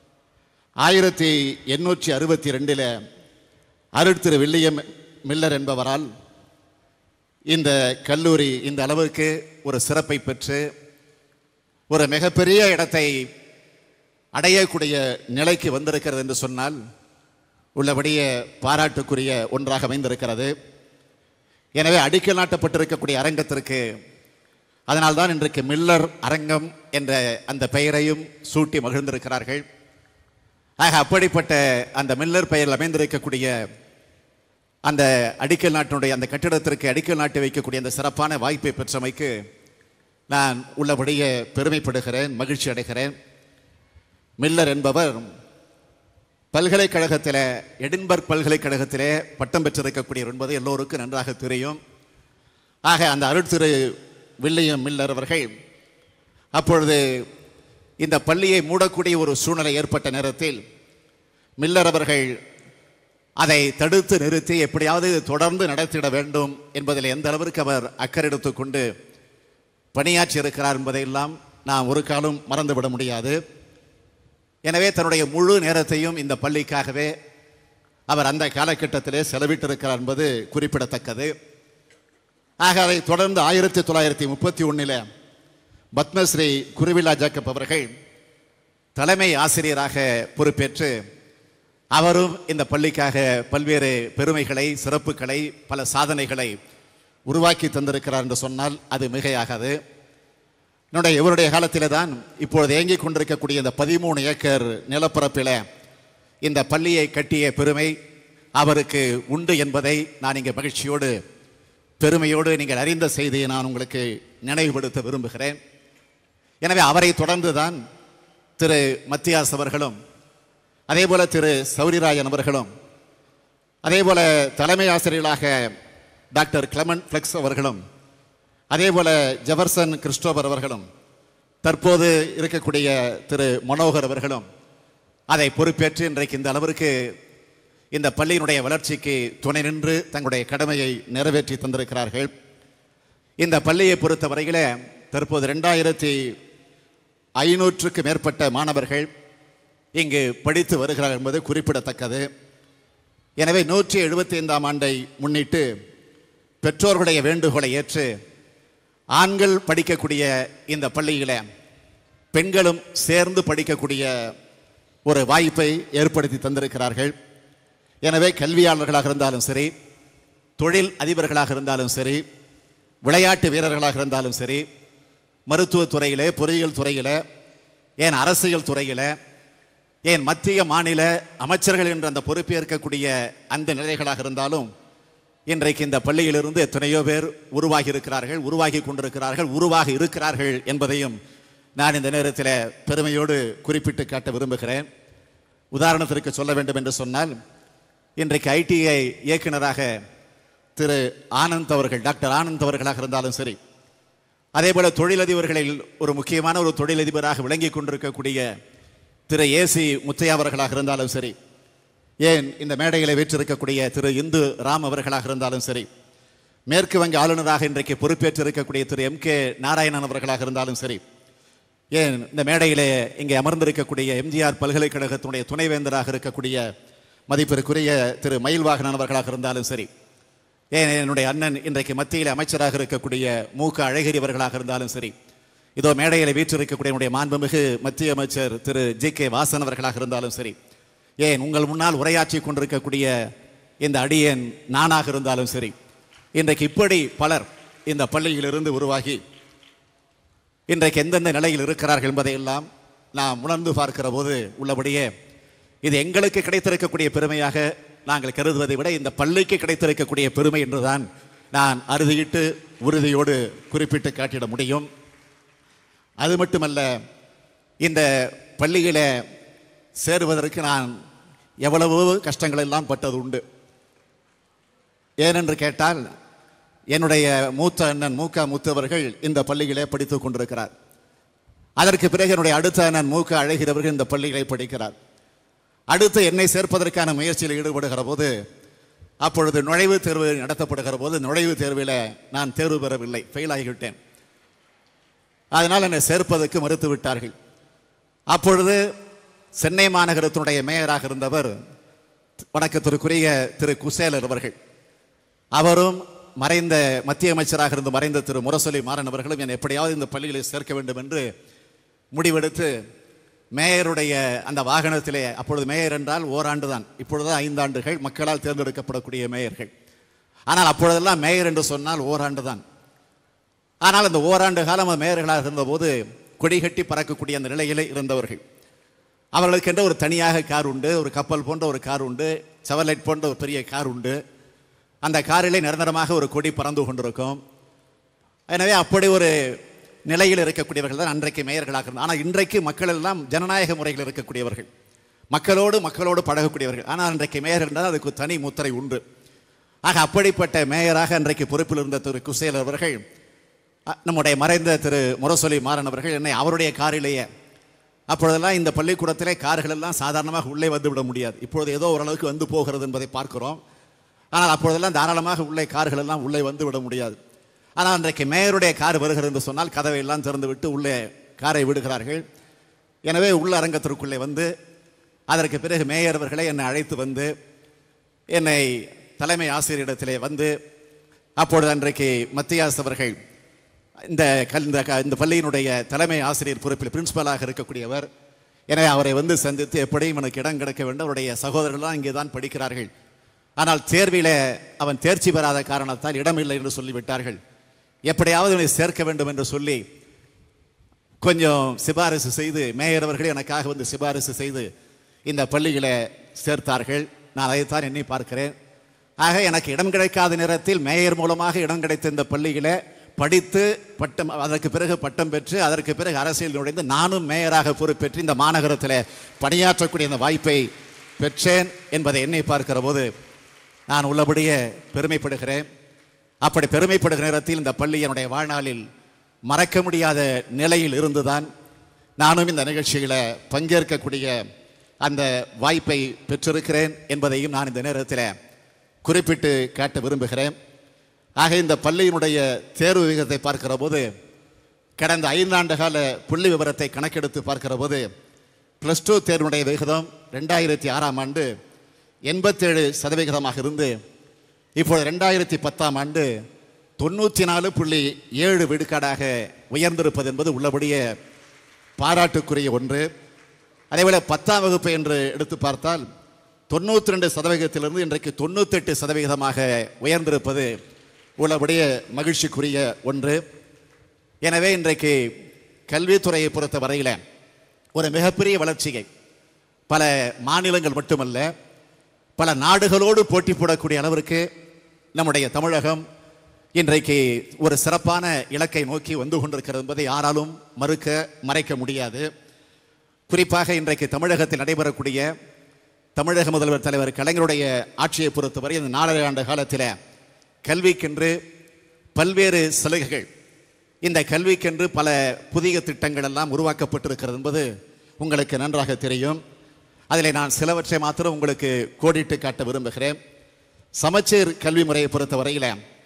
1862 அருட்திரு வில்லியம் மில்லர் என்பவரால் இந்த கல்லூரி இந்த அளவுக்கு ஒரு சிறப்பை பெற்று ஒரு மிகப்பெரிய இடத்தை அடையக்கூடிய நிலைக்கு வந்திருக்கிறது என்று சொன்னால் உள்ளபடியே பாராட்டுக்குரிய ஒன்றாக அமைந்திருக்கிறது. எனவே அடிக்கல் நாட்டப்பட்டிருக்கக்கூடிய அரங்கத்திற்கு அதனால்தான் இன்றைக்கு மில்லர் அரங்கம் என்ற அந்த பெயரையும் சூட்டி மகிழ்ந்திருக்கிறார்கள். ஆக அப்படிப்பட்ட அந்த மில்லர் பெயரில் அமைந்திருக்கக்கூடிய அந்த அடிக்கல் நாட்டினுடைய அந்த கட்டிடத்திற்கு அடிக்கல் நாட்டி வைக்கக்கூடிய அந்த சிறப்பான வாய்ப்பை பெற்றமைக்கு நான் உள்ளபடியே பெருமைப்படுகிறேன், மகிழ்ச்சி அடைகிறேன். மில்லர் என்பவர் பல்கலைக்கழகத்தில், எடின்பர்க் பல்கலைக்கழகத்திலே பட்டம் பெற்றிருக்கக்கூடியவர் என்பது எல்லோருக்கும் நன்றாக தெரியும். ஆக அந்த அருட்திரு வில்லியம் மில்லர் அவர்கள் அப்பொழுது இந்த பள்ளியை மூடக்கூடிய ஒரு சூழ்நிலை ஏற்பட்ட நேரத்தில் மில்லர் அவர்கள் அதை தடுத்து நிறுத்தி எப்படியாவது தொடர்ந்து நடத்திட வேண்டும் என்பதில் எந்த அளவிற்கு அவர் அக்கறை எடுத்துக்கொண்டு பணியாற்றி இருக்கிறார் என்பதையெல்லாம் நாம் ஒரு காலம் மறந்துவிட முடியாது. எனவே தன்னுடைய முழு நேரத்தையும் இந்த பள்ளிக்காகவே அவர் அந்த காலகட்டத்திலே செலவிட்டிருக்கிறார் என்பது குறிப்பிடத்தக்கது. ஆக அதை தொடர்ந்து 1931 பத்மஸ்ரீ குருவில்லா ஜேக்கப் அவர்கள் தலைமை ஆசிரியராக பொறுப்பேற்று அவரும் இந்த பள்ளிக்காக பல்வேறு பெருமைகளை, சிறப்புகளை, பல சாதனைகளை உருவாக்கி தந்திருக்கிறார் என்று சொன்னால் அது மிகையாகாது. இவருடைய காலத்திலே தான் இப்பொழுது இயங்கிக் கொண்டிருக்கக்கூடிய இந்த 13 ஏக்கர் நிலப்பரப்பில் இந்த பள்ளியை கட்டிய பெருமை அவருக்கு உண்டு என்பதை நான் இங்கே மகிழ்ச்சியோடு, பெருமையோடு நீங்கள் அறிந்த செய்தியை நான் உங்களுக்கு நினைவுபடுத்த விரும்புகிறேன். எனவே அவரை தொடர்ந்து தான் திரு மத்தியாஸ் அவர்களும், அதே போல திரு சௌரிராஜன் அவர்களும், அதே போல தலைமை ஆசிரியர்களாக டாக்டர் கிளமன் ஃப்ளெக்ஸ் அவர்களும், அதே போல ஜெஃபர்சன் கிறிஸ்டோபர் அவர்களும், தற்போது இருக்கக்கூடிய திரு மனோகர் அவர்களும் அதை பொறுப்பேற்று இன்றைக்கு இந்த அளவிற்கு இந்த பள்ளியினுடைய வளர்ச்சிக்கு துணை நின்று தங்களுடைய கடமையை நிறைவேற்றி தந்திருக்கிறார்கள். இந்த பள்ளியை பொறுத்தவரையில் தற்போது 2500க்கும் மேற்பட்ட மாணவர்கள் இங்கு படித்து வருகிறார் என்பது குறிப்பிடத்தக்கது. எனவே 175ஆம் ஆண்டை முன்னிட்டு பெற்றோர்களுடைய வேண்டுகோளை ஏற்று ஆண்கள் படிக்கக்கூடிய இந்த பள்ளியில் பெண்களும் சேர்ந்து படிக்கக்கூடிய ஒரு வாய்ப்பை ஏற்படுத்தி தந்திருக்கிறார்கள். எனவே கல்வியாளர்களாக இருந்தாலும் சரி, தொழில் அதிபர்களாக இருந்தாலும் சரி, விளையாட்டு வீரர்களாக இருந்தாலும் சரி, மருத்துவத்துறையில், பொறியியல் துறையில், ஏன் அரசியல் துறையில், ஏன் மத்திய மாநில அமைச்சர்கள் என்ற அந்த பொறுப்பேற்கக்கூடிய அந்த நிலைகளாக இருந்தாலும் இன்றைக்கு இந்த பள்ளியிலிருந்து எத்தனையோ பேர் உருவாகி இருக்கிறார்கள், உருவாகி கொண்டிருக்கிறார்கள், உருவாக இருக்கிறார்கள் என்பதையும் நான் இந்த நேரத்தில் பெருமையோடு குறிப்பிட்டு காட்ட விரும்புகிறேன். உதாரணத்திற்கு சொல்ல வேண்டும் என்று சொன்னால், இன்றைக்கு ஐடிஐ இயக்குநராக திரு ஆனந்த் அவர்கள், டாக்டர் ஆனந்த் அவர்களாக இருந்தாலும் சரி, அதே போல தொழிலதிபர்களில் ஒரு முக்கியமான ஒரு தொழிலதிபராக விளங்கி கொண்டிருக்கக்கூடிய திரு ஏசி முத்தையா அவர்களாக இருந்தாலும் சரி, ஏன் இந்த மேடைகளை வீற்றிருக்கக்கூடிய திரு இந்து ராம் அவர்களாக இருந்தாலும் சரி, மேற்கு வங்க ஆளுநராக இன்றைக்கு பொறுப்பேற்றிருக்கக்கூடிய திரு MK நாராயணன் அவர்களாக இருந்தாலும் சரி, ஏன் இந்த மேடையிலே இங்கே அமர்ந்திருக்கக்கூடிய எம்ஜிஆர் பல்கலைக்கழகத்தினுடைய துணைவேந்தராக இருக்கக்கூடிய மதிப்பிற்குரிய திரு மயில்வாகனன் அவர்களாக இருந்தாலும் சரி, ஏன் என்னுடைய அண்ணன் இன்றைக்கு மத்தியில் அமைச்சராக இருக்கக்கூடிய மூக அழகிரி அவர்களாக இருந்தாலும் சரி, இதோ மேடையில் வீற்றிருக்கக்கூடிய என்னுடைய மாண்புமிகு மத்திய அமைச்சர் திரு JK வாசன் அவர்களாக இருந்தாலும் சரி, ஏன் உங்கள் முன்னால் உரையாற்றி கொண்டிருக்கக்கூடிய இந்த அடியேன் நானாக இருந்தாலும் சரி, இன்றைக்கு இப்படி பலர் இந்த பள்ளியிலிருந்து உருவாகி இன்றைக்கு எந்தெந்த நிலையில் இருக்கிறார்கள் என்பதையெல்லாம் நாம் உணர்ந்து பார்க்கிற போது உள்ளபடியே இது எங்களுக்கு கிடைத்திருக்கக்கூடிய பெருமையாக நாங்கள் கருதுவதை விட இந்த பள்ளிக்கு கிடைத்திருக்கக்கூடிய பெருமை என்றுதான் நான் அறுதியிட்டு உறுதியோடு குறிப்பிட்டு காட்டிட முடியும். அது மட்டுமல்ல, இந்த பள்ளியில் சேருவதற்கு நான் எவ்வளவோ கஷ்டங்கள் எல்லாம் பட்டது உண்டு. ஏனென்று கேட்டால், என்னுடைய மூத்த அண்ணன் மூக முத்தவர்கள் இந்த பள்ளியிலே படித்துக் கொண்டிருக்கிறார். அதற்கு பிறகு என்னுடைய அடுத்த அண்ணன் மூக அழகிறவர்கள் இந்த பள்ளியிலே படிக்கிறார். அடுத்து என்னை சேர்ப்பதற்கான முயற்சியில் ஈடுபடுகிற போது, அப்பொழுது நுழைவுத் தேர்வு நடத்தப்படுகிற போது நுழைவுத் தேர்வில் நான் தேர்வு பெறவில்லை, ஃபெயில் ஆகிவிட்டேன். அதனால் என்னை சேர்ப்பதற்கு மறுத்து விட்டார்கள். அப்பொழுது சென்னை மாநகரத்தினுடைய மேயராக இருந்தவர் வணக்கத்திற்குரிய திரு குசேலர் அவர்கள், அவரும் மறைந்த மத்திய அமைச்சராக இருந்து மறைந்த திரு முரசொலி மாறன் அவர்களும் என்னை எப்படியாவது இந்த பள்ளியில் சேர்க்க வேண்டும் என்று முடிவெடுத்து மேயருடைய அந்த வாகனத்திலே, அப்பொழுது மேயர் என்றால் ஓராண்டு தான், இப்பொழுது 5 ஆண்டுகள் மக்களால் தேர்ந்தெடுக்கப்படக்கூடிய மேயர்கள். ஆனால் அப்பொழுதெல்லாம் மேயர் என்று சொன்னால் ஓராண்டு தான். ஆனால் அந்த ஓராண்டு காலம் மேயர்களாக இருந்தபோது கொடிகட்டி பறக்கக்கூடிய அந்த நிலையிலே இருந்தவர்கள். அவர்களுக்கென்ற ஒரு தனியாக கார் உண்டு, ஒரு கப்பல் போன்ற ஒரு கார் உண்டு, செவர்லைட் போன்ற ஒரு பெரிய கார் உண்டு. அந்த காரிலே நிரந்தரமாக ஒரு கொடி பறந்து கொண்டிருக்கும். எனவே அப்படி ஒரு நிலையில் இருக்கக்கூடியவர்கள் தான் அன்றைக்கு மேயர்களாக இருந்தார். ஆனால் இன்றைக்கு மக்கள் எல்லாம் ஜனநாயக முறையில் இருக்கக்கூடியவர்கள், மக்களோடு பழகக்கூடியவர்கள். ஆனால் அன்றைக்கு மேயர் என்றால் அதுக்கு தனி முத்திரை உண்டு. ஆக அப்படிப்பட்ட மேயராக அன்றைக்கு பொறுப்பில் இருந்த திரு குசேல் அவர்கள், நம்முடைய மறைந்த திரு முரசொலி மாறன் அவர்கள் என்னை அவருடைய காரிலேயே, அப்பொழுதெல்லாம் இந்த பள்ளிக்கூடத்திலே கார்கள் எல்லாம் சாதாரணமாக உள்ளே வந்து விட முடியாது. இப்பொழுது ஏதோ ஓரளவுக்கு வந்து போகிறது என்பதை பார்க்கிறோம். ஆனால் அப்பொழுதெல்லாம் தாராளமாக உள்ளே கார்கள் எல்லாம் உள்ளே வந்து விட முடியாது. ஆனால் அன்றைக்கு மேயருடைய கார் வருகிறது என்று சொன்னால் கதவை எல்லாம் திறந்து விட்டு உள்ளே காரை விடுகிறார்கள். எனவே உள்ள அரங்கத்திற்குள்ளே வந்து அதற்கு பிறகு மேயர் அவர்களை என்னை அழைத்து வந்து என்னை தலைமை ஆசிரியரிடத்திலே வந்து, அப்பொழுது அன்றைக்கு மத்தியாஸ் அவர்கள் இந்த பள்ளியினுடைய தலைமை ஆசிரியர் பொறுப்பில் பிரின்சிபலாக இருக்கக்கூடியவர். எனவே அவரை வந்து சந்தித்து எப்படியும் எனக்கு இடம் கிடைக்க வேண்டும், அவருடைய சகோதரர்கள்லாம் இங்கே தான் படிக்கிறார்கள், ஆனால் தேர்வில் அவன் தேர்ச்சி பெறாத காரணத்தால் இடமில்லை என்று சொல்லிவிட்டார்கள், எப்படியாவது அவனை சேர்க்க வேண்டும் என்று சொல்லி கொஞ்சம் சிபாரிசு செய்து மேயர் அவர்கள் எனக்காக வந்து சிபாரிசு செய்து இந்த பள்ளிகளை சேர்த்தார்கள். நான் அதைத்தான் எண்ணி பார்க்கிறேன். ஆக எனக்கு இடம் கிடைக்காத நேரத்தில் மேயர் மூலமாக இடம் கிடைத்த இந்த பள்ளிகளை படித்து பட்டம், அதற்கு பிறகு பட்டம் பெற்று அதற்கு பிறகு அரசியல் நுழைந்து நானும் மேயராக பொறுப்பேற்று இந்த மாநகரத்தில் பணியாற்றக்கூடிய இந்த வாய்ப்பை பெற்றேன் என்பதை எண்ணி பார்க்கிற போது நான் உள்ளபடியே பெருமைப்படுகிறேன். அப்படி பெருமைப்படுகிற நேரத்தில் இந்த பள்ளி என்னுடைய வாழ்நாளில் மறக்க முடியாத நிலையில் இருந்துதான் நானும் இந்த நிகழ்ச்சியில் பங்கேற்கக்கூடிய அந்த வாய்ப்பை பெற்றிருக்கிறேன் என்பதையும் நான் இந்த நேரத்தில் குறிப்பிட்டு காட்ட விரும்புகிறேன். ஆக இந்த பள்ளியினுடைய தேர்வு விகிதத்தை பார்க்கிற போது கடந்த 5 ஆண்டு கால புள்ளி விவரத்தை கணக்கெடுத்து பார்க்கிற போது +2 தேர்வுடைய விகிதம் 2006ஆம் ஆண்டு 87% இருந்து இப்போது 2010ஆம் ஆண்டு 94.7 விழுக்காடாக உயர்ந்திருப்பது என்பது உள்ளபடியே பாராட்டுக்குரிய ஒன்று. அதேபோல 10ஆம் வகுப்பு என்று எடுத்து பார்த்தால் 92% இன்றைக்கு 98% உயர்ந்திருப்பது உள்ளபடியே மகிழ்ச்சிக்குரிய ஒன்று. எனவே இன்றைக்கு கல்வித்துறையை பொறுத்த வரையில் ஒரு மிகப்பெரிய வளர்ச்சியை பல மாநிலங்கள் மட்டுமல்ல பல நாடுகளோடு போட்டி போடக்கூடிய அளவிற்கு நம்முடைய தமிழகம் இன்றைக்கு ஒரு சிறப்பான இலக்கை நோக்கி வந்து கொண்டிருக்கிறது என்பதை யாராலும் மறைக்க முடியாது. குறிப்பாக இன்றைக்கு தமிழகத்தில் நடைபெறக்கூடிய தமிழக முதல்வர் தலைவர் கலைஞருடைய ஆட்சியை பொறுத்தவரை இந்த 4.5 ஆண்டு காலத்தில் கல்விக்கென்று பல்வேறு சலுகைகள், இந்த கல்விக்கென்று பல புதிய திட்டங்கள் எல்லாம் உருவாக்கப்பட்டிருக்கிறது என்பது உங்களுக்கு நன்றாக தெரியும். அதில் நான் சிலவற்றை மாத்திரம் உங்களுக்கு கோடிட்டு காட்ட விரும்புகிறேன். சமச்சீர் கல்வி முறையை பொறுத்த வரையில்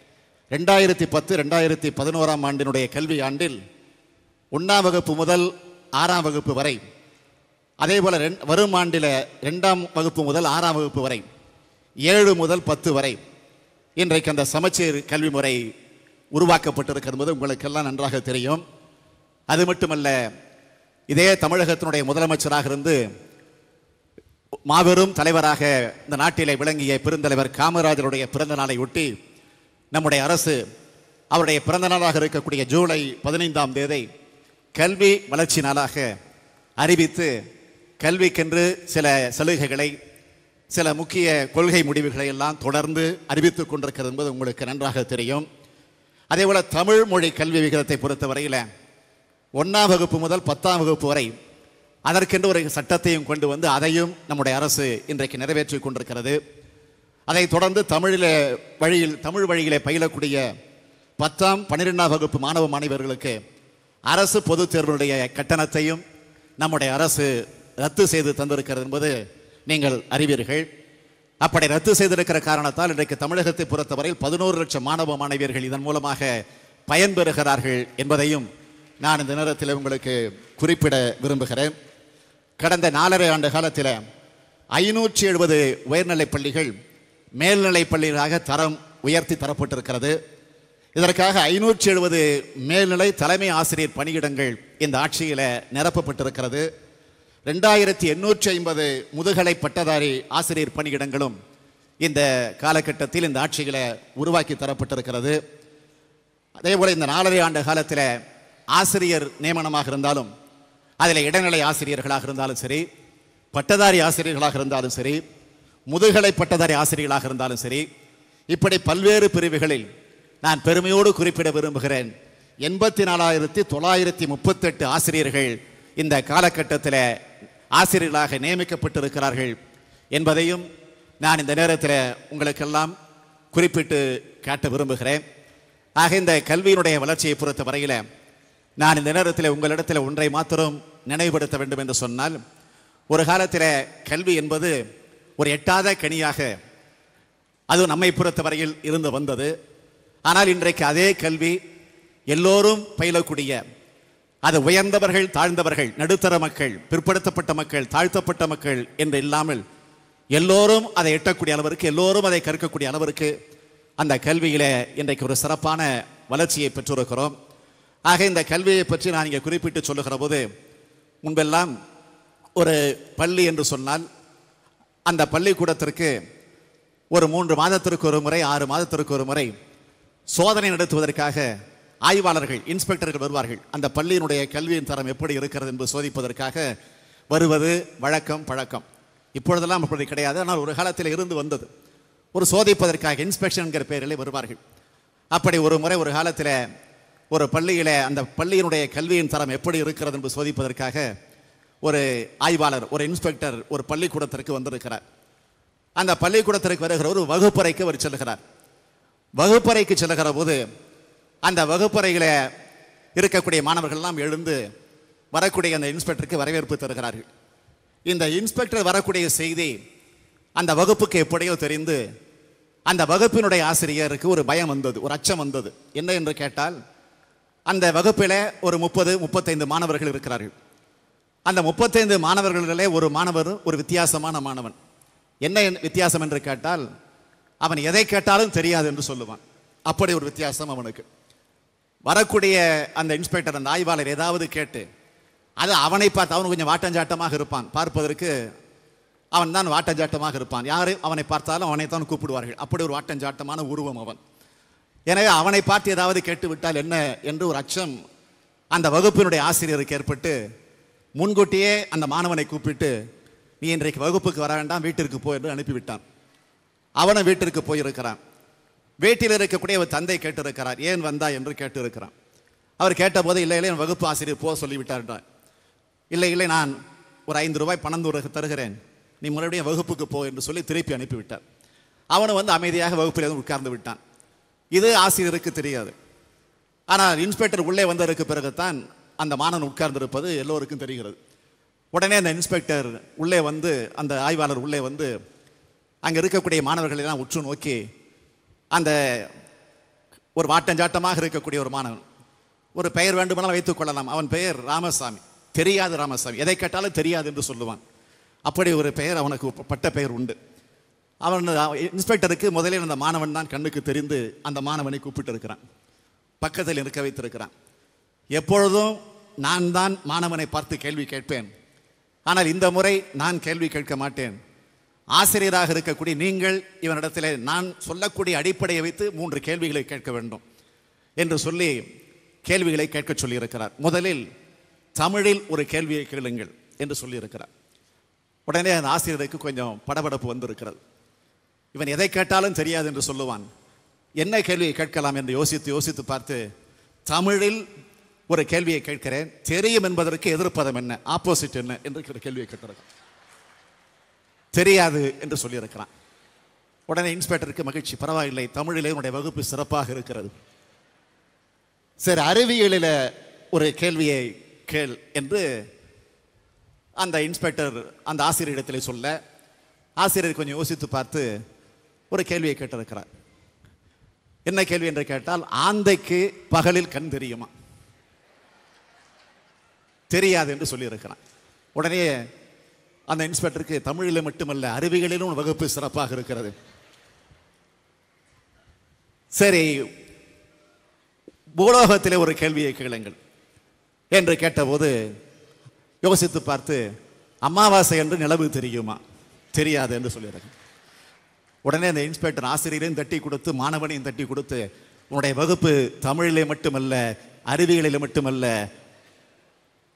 2010-2011ஆம் ஆண்டினுடைய கல்வி ஆண்டில் 1ஆம் வகுப்பு முதல் 6ஆம் வகுப்பு வரை, அதே போல் வரும் ஆண்டில் 2ஆம் வகுப்பு முதல் 6ஆம் வகுப்பு வரை, 7 முதல் 10 வரை இன்றைக்கு அந்த சமச்சீர் கல்வி முறை உருவாக்கப்பட்டிருக்கிறது என்பது உங்களுக்கெல்லாம் நன்றாக தெரியும். அது மட்டுமல்ல, இதே தமிழகத்தினுடைய முதலமைச்சராக இருந்து மாபெரும் தலைவராக இந்த நாட்டிலே விளங்கிய பெருந்தலைவர் காமராஜருடைய பிறந்த நாளை ஒட்டி நம்முடைய அரசு அவருடைய பிறந்த நாளாக இருக்கக்கூடிய ஜூலை 15ஆம் தேதி கல்வி வளர்ச்சி நாளாக அறிவித்து கல்விக்கென்று சில சலுகைகளை, சில முக்கிய கொள்கை முடிவுகளை எல்லாம் தொடர்ந்து அறிவித்துக் கொண்டிருக்கிறது என்பது உங்களுக்கு நன்றாக தெரியும். அதேபோல தமிழ் மொழி கல்வி விகிதத்தை பொறுத்தவரையில் 1ஆம் வகுப்பு முதல் 10ஆம் வகுப்பு வரை அதற்கென்று ஒரு சட்டத்தையும் கொண்டு வந்து அதையும் நம்முடைய அரசு இன்றைக்கு நிறைவேற்றி கொண்டிருக்கிறது. அதைத் தொடர்ந்து தமிழ் வழியிலே பயிலக்கூடிய 10ஆம் 12ஆம் வகுப்பு மாணவ மாணவியர்களுக்கு அரசு பொதுத் தேர்வுடைய கட்டணத்தையும் நம்முடைய அரசு ரத்து செய்து தந்திருக்கிறது என்பது நீங்கள் அறிவீர்கள். அப்படி ரத்து செய்திருக்கிற காரணத்தால் இன்றைக்கு தமிழகத்தை பொறுத்தவரையில் 11 லட்சம் மாணவ மாணவியர்கள் இதன் மூலமாக பயன்பெறுகிறார்கள் என்பதையும் நான் இந்த நேரத்தில் உங்களுக்கு குறிப்பிட விரும்புகிறேன். கடந்த 4.5 ஆண்டு காலத்தில் 570 உயர்நிலைப் பள்ளிகள் மேல்நிலைப் பள்ளிகளாக தரம் உயர்த்தி தரப்பட்டிருக்கிறது. இதற்காக 570 மேல்நிலை தலைமை ஆசிரியர் பணியிடங்கள் இந்த ஆட்சியில் நிரப்பப்பட்டிருக்கிறது. 2850 முதுகலை பட்டதாரி ஆசிரியர் பணியிடங்களும் இந்த காலகட்டத்தில் இந்த ஆட்சியில் உருவாக்கி தரப்பட்டிருக்கிறது. அதேபோல் இந்த 4.5 ஆண்டு காலத்தில் ஆசிரியர் நியமனமாக இருந்தாலும் அதில் இடைநிலை ஆசிரியர்களாக இருந்தாலும் சரி, பட்டதாரி ஆசிரியர்களாக இருந்தாலும் சரி, முதுகலை பட்டதாரி ஆசிரியர்களாக இருந்தாலும் சரி, இப்படி பல்வேறு பிரிவுகளில் நான் பெருமையோடு குறிப்பிட விரும்புகிறேன். 84,938 ஆசிரியர்கள் இந்த காலகட்டத்தில் ஆசிரியர்களாக நியமிக்கப்பட்டிருக்கிறார்கள் என்பதையும் நான் இந்த நேரத்தில் உங்களுக்கெல்லாம் குறிப்பிட்டு காட்ட விரும்புகிறேன். ஆக இந்த கல்வியினுடைய வளர்ச்சியை பொறுத்த வரையில் நான் இந்த நேரத்தில் உங்களிடத்தில் ஒன்றை மாத்திரம் நினைவுபடுத்த வேண்டும் என்று சொன்னால், ஒரு காலத்தில் கல்வி என்பது ஒரு எட்டாத கனியாக அது நம்மை பொறுத்த வரையில் இருந்து வந்தது. ஆனால் இன்றைக்கு அதே கல்வி எல்லோரும் பயிலக்கூடிய, அது உயர்ந்தவர்கள் தாழ்ந்தவர்கள், நடுத்தர மக்கள், பிற்படுத்தப்பட்ட மக்கள், தாழ்த்தப்பட்ட மக்கள் என்று இல்லாமல் எல்லோரும் அதை எட்டக்கூடிய அளவிற்கு, எல்லோரும் அதை கற்கக்கூடிய அளவிற்கு அந்த கல்வியிலே இன்றைக்கு ஒரு சிறப்பான வளர்ச்சியை பெற்றிருக்கிறோம். ஆக இந்த கல்வியை பற்றி நான் இங்கே குறிப்பிட்டு சொல்லுகிற போது, முன்பெல்லாம் ஒரு பள்ளி என்று சொன்னால் அந்த பள்ளிக்கூடத்திற்கு ஒரு 3 மாதத்திற்கு ஒரு முறை, 6 மாதத்திற்கு ஒரு முறை சோதனை நடத்துவதற்காக ஆய்வாளர்கள், இன்ஸ்பெக்டர்கள் வருவார்கள். அந்த பள்ளியினுடைய கல்வியின் தரம் எப்படி இருக்கிறது என்று சோதிப்பதற்காக வருவது வழக்கம், பழக்கம். இப்பொழுதெல்லாம் அப்படி கிடையாது. ஆனால் ஒரு காலத்தில் இருந்து வந்தது. ஒரு சோதிப்பதற்காக இன்ஸ்பெக்ஷன் என்கிற பெயரிலே வருவார்கள். அப்படி ஒரு முறை ஒரு காலத்தில் ஒரு பள்ளியில் அந்த பள்ளியினுடைய கல்வியின் தரம் எப்படி இருக்கிறது என்று சோதிப்பதற்காக ஒரு ஆய்வாளர், ஒரு இன்ஸ்பெக்டர் ஒரு பள்ளிக்கூடத்திற்கு வந்திருக்கிறார். அந்த பள்ளிக்கூடத்திற்கு வருகிற ஒரு வகுப்பறைக்கு அவர் செல்கிறார். வகுப்பறைக்கு செல்கிற போது அந்த வகுப்பறையில் இருக்கக்கூடிய மாணவர்கள்லாம் எழுந்து வரக்கூடிய அந்த இன்ஸ்பெக்டருக்கு வரவேற்பு தருகிறார்கள். இந்த இன்ஸ்பெக்டர் வரக்கூடிய செய்தி அந்த வகுப்புக்கு எப்படியோ தெரிந்து அந்த வகுப்பினுடைய ஆசிரியருக்கு ஒரு பயம் வந்தது, ஒரு அச்சம் வந்தது. என்ன என்று கேட்டால், அந்த வகுப்பில் ஒரு 30-35 மாணவர்கள் இருக்கிறார்கள். அந்த 35 மாணவர்களிலே ஒரு மாணவர் ஒரு வித்தியாசமான மாணவன். என்ன வித்தியாசம் என்று கேட்டால், அவன் எதை கேட்டாலும் தெரியாது என்று சொல்லுவான். அப்படி ஒரு வித்தியாசம் அவனுக்கு. வரக்கூடிய அந்த இன்ஸ்பெக்டர், அந்த ஆய்வாளர் ஏதாவது கேட்டு, அது அவனை பார்த்து, அவன் கொஞ்சம் வாட்டஞ்சாட்டமாக இருப்பான், பார்ப்பதற்கு அவன் தான் வாட்டஞ்சாட்டமாக இருப்பான். யார் அவனை பார்த்தாலும் அவனைத்தான் கூப்பிடுவார்கள். அப்படி ஒரு வாட்டஞ்சாட்டமான உருவம் அவன். எனவே அவனை பார்த்து ஏதாவது கேட்டு விட்டால் என்ன என்று ஒரு அச்சம் அந்த வகுப்பினுடைய ஆசிரியருக்கு ஏற்பட்டு முன்கூட்டியே அந்த மாணவனை கூப்பிட்டு, நீ இன்றைக்கு வகுப்புக்கு வர வேண்டாம், வீட்டிற்கு போ என்று அனுப்பிவிட்டான். அவனும் வீட்டிற்கு போயிருக்கிறான். வீட்டில் இருக்கக்கூடிய ஒரு தந்தை கேட்டிருக்கிறார், ஏன் வந்தா என்று கேட்டிருக்கிறான். அவர் கேட்டபோது, இல்லை இல்லை, என் வகுப்பு ஆசிரியர் போக சொல்லிவிட்டார். இல்லை இல்லை, நான் ஒரு 5 ரூபாய் பணம் தருகிறேன், நீ மறுபடியும் வகுப்புக்கு போ என்று சொல்லி திருப்பி அனுப்பிவிட்டார். அவனும் வந்து அமைதியாக வகுப்பில் உட்கார்ந்து விட்டான். இது ஆசிரியருக்கு தெரியாது. ஆனால் இன்ஸ்பெக்டர் உள்ளே வந்ததற்கு பிறகுதான் அந்த மாணவன் உட்கார்ந்திருப்பது எல்லோருக்கும் தெரிகிறது. உடனே அந்த இன்ஸ்பெக்டர் உள்ளே வந்து, அந்த ஆய்வாளர் உள்ளே வந்து அங்கே இருக்கக்கூடிய மாணவர்களெல்லாம் உற்று நோக்கி, அந்த ஒரு வாட்டஞ்சாட்டமாக இருக்கக்கூடிய ஒரு மாணவன், ஒரு பெயர் வேண்டுமானால் வைத்துக் கொள்ளலாம், அவன் பெயர் ராமசாமி. தெரியாது ராமசாமி, எதை கேட்டாலும் தெரியாது என்று சொல்லுவான். அப்படி ஒரு பெயர் அவனுக்கு பட்ட பெயர் உண்டு. அவன் இன்ஸ்பெக்டருக்கு முதலில் அந்த மாணவன் தான் கண்ணுக்கு தெரிந்து அந்த மாணவனை கூப்பிட்டு இருக்கிறான், பக்கத்தில் இருக்க வைத்திருக்கிறான். எப்பொழுதும் நான் தான் மாணவனை பார்த்து கேள்வி கேட்பேன், ஆனால் இந்த முறை நான் கேள்வி கேட்க மாட்டேன். ஆசிரியராக இருக்கக்கூடிய நீங்கள் இவனிடத்தில் நான் சொல்லக்கூடிய அடிப்படையை வைத்து 3 கேள்விகளை கேட்க வேண்டும் என்று சொல்லி கேள்விகளை கேட்க சொல்லியிருக்கிறார். முதலில் தமிழில் ஒரு கேள்வியை கேளுங்கள் என்று சொல்லியிருக்கிறார். உடனே அந்த ஆசிரியருக்கு கொஞ்சம் படபடப்பு வந்திருக்கிறது. இவன் எதை கேட்டாலும் தெரியாது என்று சொல்லுவான், என்ன கேள்வியை கேட்கலாம் என்று யோசித்து பார்த்து, தமிழில் ஒரு கேள்வியை கேட்கிறேன், தெரியும் என்பதற்கு எதிர்ப்பதம் என்ன, ஆப்போசிட் என்ன என்று கேள்வியை கேட்டிருக்கான். தெரியாது என்று சொல்லியிருக்கிறான். உடனே இன்ஸ்பெக்டருக்கு மகிழ்ச்சி, பரவாயில்லை, தமிழிலே உன்னுடைய வகுப்பு சிறப்பாக இருக்கிறது. சரி, அறிவியலில் ஒரு கேள்வியை கேள் என்று அந்த இன்ஸ்பெக்டர் அந்த ஆசிரியரிடத்தில் சொல்ல, ஆசிரியர் கொஞ்சம் யோசித்து பார்த்து ஒரு கேள்வியை கேட்டிருக்கிறார். என்ன கேள்வி என்று கேட்டால், ஆந்தைக்கு பகலில் கண் தெரியுமா? தெரியாது என்று சொல்லியிருக்கிறான். உடனே அந்த இன்ஸ்பெக்டருக்கு தமிழில் மட்டுமல்ல அறிவியலிலும் வகுப்பு சிறப்பாக இருக்கிறது. சரி, பூலோகத்திலே ஒரு கேள்வியை கேளுங்கள் என்று கேட்டபோது யோசித்து பார்த்து, அமாவாசை என்று நிலவு தெரியுமா? தெரியாது என்று சொல்லியிருக்கேன். உடனே அந்த இன்ஸ்பெக்டர் ஆசிரியரையும் தட்டி கொடுத்து மாணவனையும் தட்டி கொடுத்து, உன்னுடைய வகுப்பு தமிழிலே மட்டுமல்ல அறிவியலிலே மட்டுமல்ல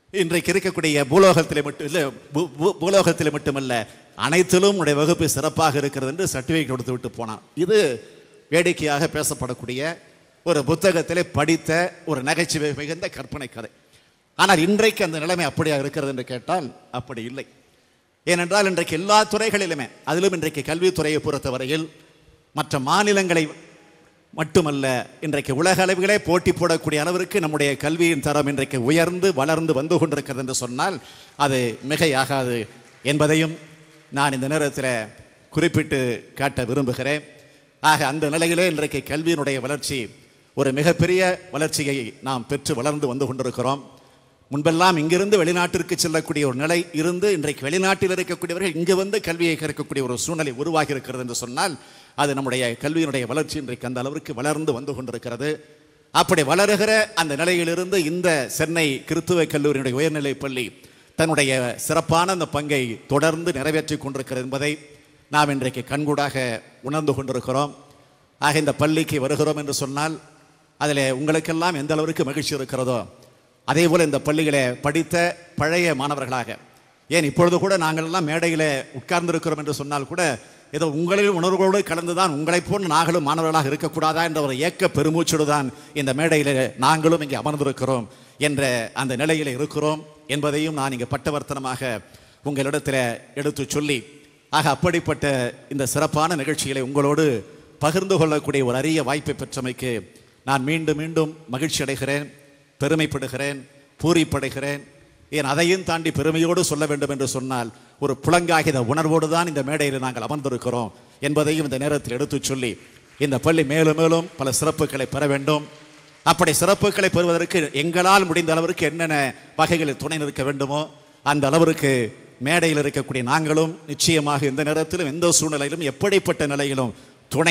இன்றைக்கு இருக்கக்கூடிய பூலோகத்திலே மட்டும் இல்லை, பூலோகத்திலே மட்டுமல்ல அனைத்திலும் உடைய வகுப்பு சிறப்பாக இருக்கிறது என்று சர்டிஃபிகேட் கொடுத்து விட்டு போனான். இது வேடிக்கையாக பேசப்படக்கூடிய ஒரு புத்தகத்திலே படித்த ஒரு நகைச்சுவை மிகுந்த கற்பனை கதை. ஆனால் இன்றைக்கு அந்த நிலைமை அப்படியாக இருக்கிறது என்று கேட்டால் அப்படி இல்லை. ஏனென்றால் இன்றைக்கு எல்லா துறைகளிலுமே, அதிலும் இன்றைக்கு கல்வித்துறையை பொறுத்தவரையில் மற்ற மாநிலங்களை மட்டுமல்ல, இன்றைக்கு உலக அளவிலே போட்டி போடக்கூடிய அளவிற்கு நம்முடைய கல்வியின் தரம் இன்றைக்கு உயர்ந்து வளர்ந்து வந்து கொண்டிருக்கிறது என்று சொன்னால் அது மிகையாகாது என்பதையும் நான் இந்த நேரத்தில் குறிப்பிட்டு காட்ட விரும்புகிறேன். ஆக அந்த நிலையிலே இன்றைக்கு கல்வியினுடைய வளர்ச்சி ஒரு மிகப்பெரிய வளர்ச்சியை நாம் பெற்று வளர்ந்து வந்து கொண்டிருக்கிறோம். முன்பெல்லாம் இங்கிருந்து வெளிநாட்டிற்கு செல்லக்கூடிய ஒரு நிலை இருந்து இன்றைக்கு வெளிநாட்டில் இருக்கக்கூடியவர்கள் இங்கு வந்து கல்வியை கற்கக்கூடிய ஒரு சூழ்நிலை உருவாகி இருக்கிறது என்று சொன்னால் அது நம்முடைய கல்வியினுடைய வளர்ச்சி இன்றைக்கு அந்த அளவிற்கு வளர்ந்து வந்து கொண்டிருக்கிறது. அப்படி வளருகிற அந்த நிலையிலிருந்து இந்த சென்னை கிறித்துவ கல்லூரியினுடைய உயர்நிலைப் பள்ளி தன்னுடைய சிறப்பான அந்த பங்கை தொடர்ந்து நிறைவேற்றி கொண்டிருக்கிறது என்பதை நாம் இன்றைக்கு கண்கூடாக உணர்ந்து கொண்டிருக்கிறோம். ஆக இந்த பள்ளிக்கு வருகிறோம் என்று சொன்னால் அதில் உங்களுக்கெல்லாம் எந்த அளவிற்கு மகிழ்ச்சி இருக்கிறதோ அதே போல் இந்த பள்ளிகளை படித்த பழைய மாணவர்களாக, ஏன் இப்பொழுது கூட நாங்கள் எல்லாம் மேடையில் உட்கார்ந்திருக்கிறோம் என்று சொன்னால் கூட ஏதோ உங்களின் உணர்வுகளோடு கலந்துதான் உங்களைப் போன்று நாங்களும் மாணவர்களாக இருக்கக்கூடாதா என்ற ஒரு ஏக்க பெருமூச்சோடு தான் இந்த மேடையில் நாங்களும் இங்கே அமர்ந்திருக்கிறோம் என்ற அந்த நிலையில் இருக்கிறோம் என்பதையும் நான் இங்கே பட்டவர்த்தனமாக உங்களிடத்தில் எடுத்து சொல்லி, ஆக அப்படிப்பட்ட இந்த சிறப்பான நிகழ்ச்சிகளை உங்களோடு பகிர்ந்து கொள்ளக்கூடிய ஒரு அரிய வாய்ப்பை பெற்றமைக்கு நான் மீண்டும் மீண்டும் மகிழ்ச்சி அடைகிறேன், பெருமைப்படுகிறேன், பூரிப்படைகிறேன். ஏன் அதையும் தாண்டி பெருமையோடு சொல்ல வேண்டும் என்று சொன்னால் ஒரு புலங்காகித உணர்வோடு தான் இந்த மேடையில் நாங்கள் அமர்ந்திருக்கிறோம் என்பதையும் இந்த நேரத்தில் எடுத்து சொல்லி, இந்த பள்ளி மேலும் மேலும் பல சிறப்புகளை பெற வேண்டும். அப்படி சிறப்புகளை பெறுவதற்கு எங்களால் முடிந்த அளவிற்கு என்னென்ன வகைகளில் துணை நிற்க வேண்டுமோ அந்த அளவிற்கு மேடையில் இருக்கக்கூடிய நாங்களும் நிச்சயமாக இந்த நேரத்திலும் எந்த சூழ்நிலையிலும் எப்படிப்பட்ட நிலையிலும் துணை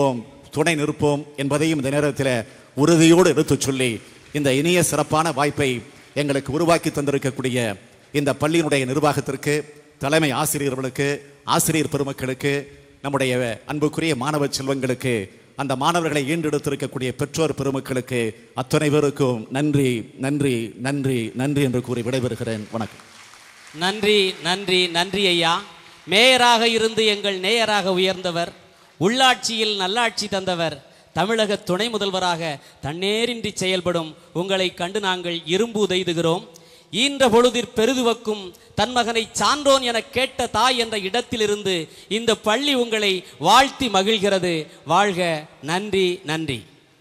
நிற்போம் என்பதையும் இந்த நேரத்தில் உறுதியோடு எடுத்து சொல்லி, இந்த இனிய சிறப்பான வாய்ப்பை எங்களுக்கு உருவாக்கி தந்திருக்கக்கூடிய இந்த பள்ளியினுடைய நிர்வாகத்திற்கு, தலைமை ஆசிரியர்களுக்கு, ஆசிரியர் பெருமக்களுக்கு, நம்முடைய அன்புக்குரிய மாணவ செல்வங்களுக்கு, அந்த மாணவர்களை ஈண்டெடுத்திருக்கக்கூடிய பெற்றோர் பெருமக்களுக்கு அத்தனை பேருக்கும் நன்றி நன்றி நன்றி நன்றி என்று கூறி விடைபெறுகிறேன். வணக்கம். நன்றி நன்றி நன்றி ஐயா. மேயராக இருந்து எங்கள் நேயராக உயர்ந்தவர், உள்ளாட்சியில் நல்லாட்சி தந்தவர், தமிழக துணை முதல்வராக தன்னேரின்றி செயல்படும் உங்களை கண்டு நாங்கள் இரும்பு உதைதுகிறோம். ஈன்ற பொழுதிற் பெருதுவக்கும் தன் மகனை சான்றோன் என கேட்ட தாய் என்ற இடத்திலிருந்து இந்த பள்ளி உங்களை வாழ்த்தி மகிழ்கிறது. வாழ்க. நன்றி நன்றி.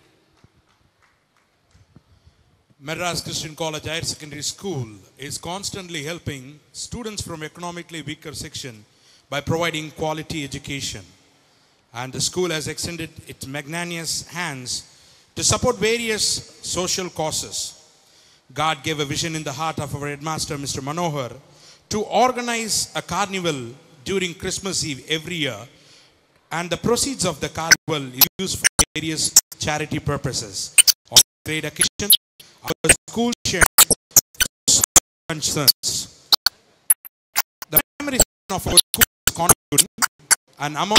Madras Christian College Higher Secondary School is constantly helping students from economically weaker section by providing quality education. And the school has extended its magnanimous hands to support various social causes. God gave a vision in the heart of our headmaster, Mr. Manohar, to organize a carnival during Christmas Eve every year, and the proceeds of the carnival is used for various charity purposes. On this great occasion, our school shared concerns. The primary mission of our school is contributing, and among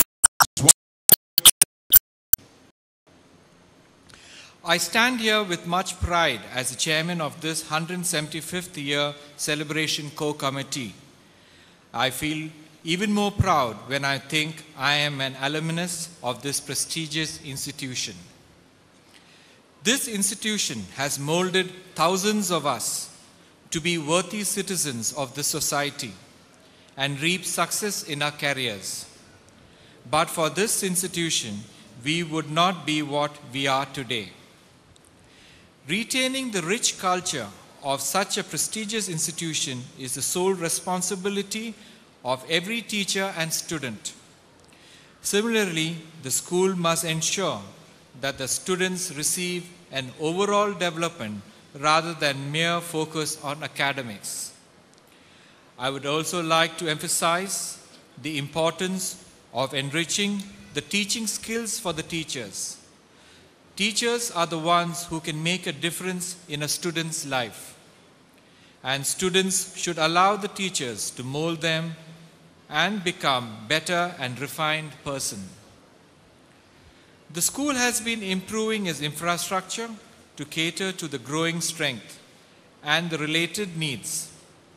I stand here with much pride as the chairman of this 175th year celebration co-committee. I feel even more proud when I think I am an alumnus of this prestigious institution. This institution has molded thousands of us to be worthy citizens of this society and reap success in our careers. But for this institution, we would not be what we are today. Retaining the rich culture of such a prestigious institution is the sole responsibility of every teacher and student. Similarly, the school must ensure that the students receive an overall development rather than mere focus on academics. I would also like to emphasize the importance of enriching the teaching skills for the teachers. Teachers are the ones who can make a difference in a student's life, and students should allow the teachers to mold them and become better and refined person. The school has been improving its infrastructure to cater to the growing strength and the related needs.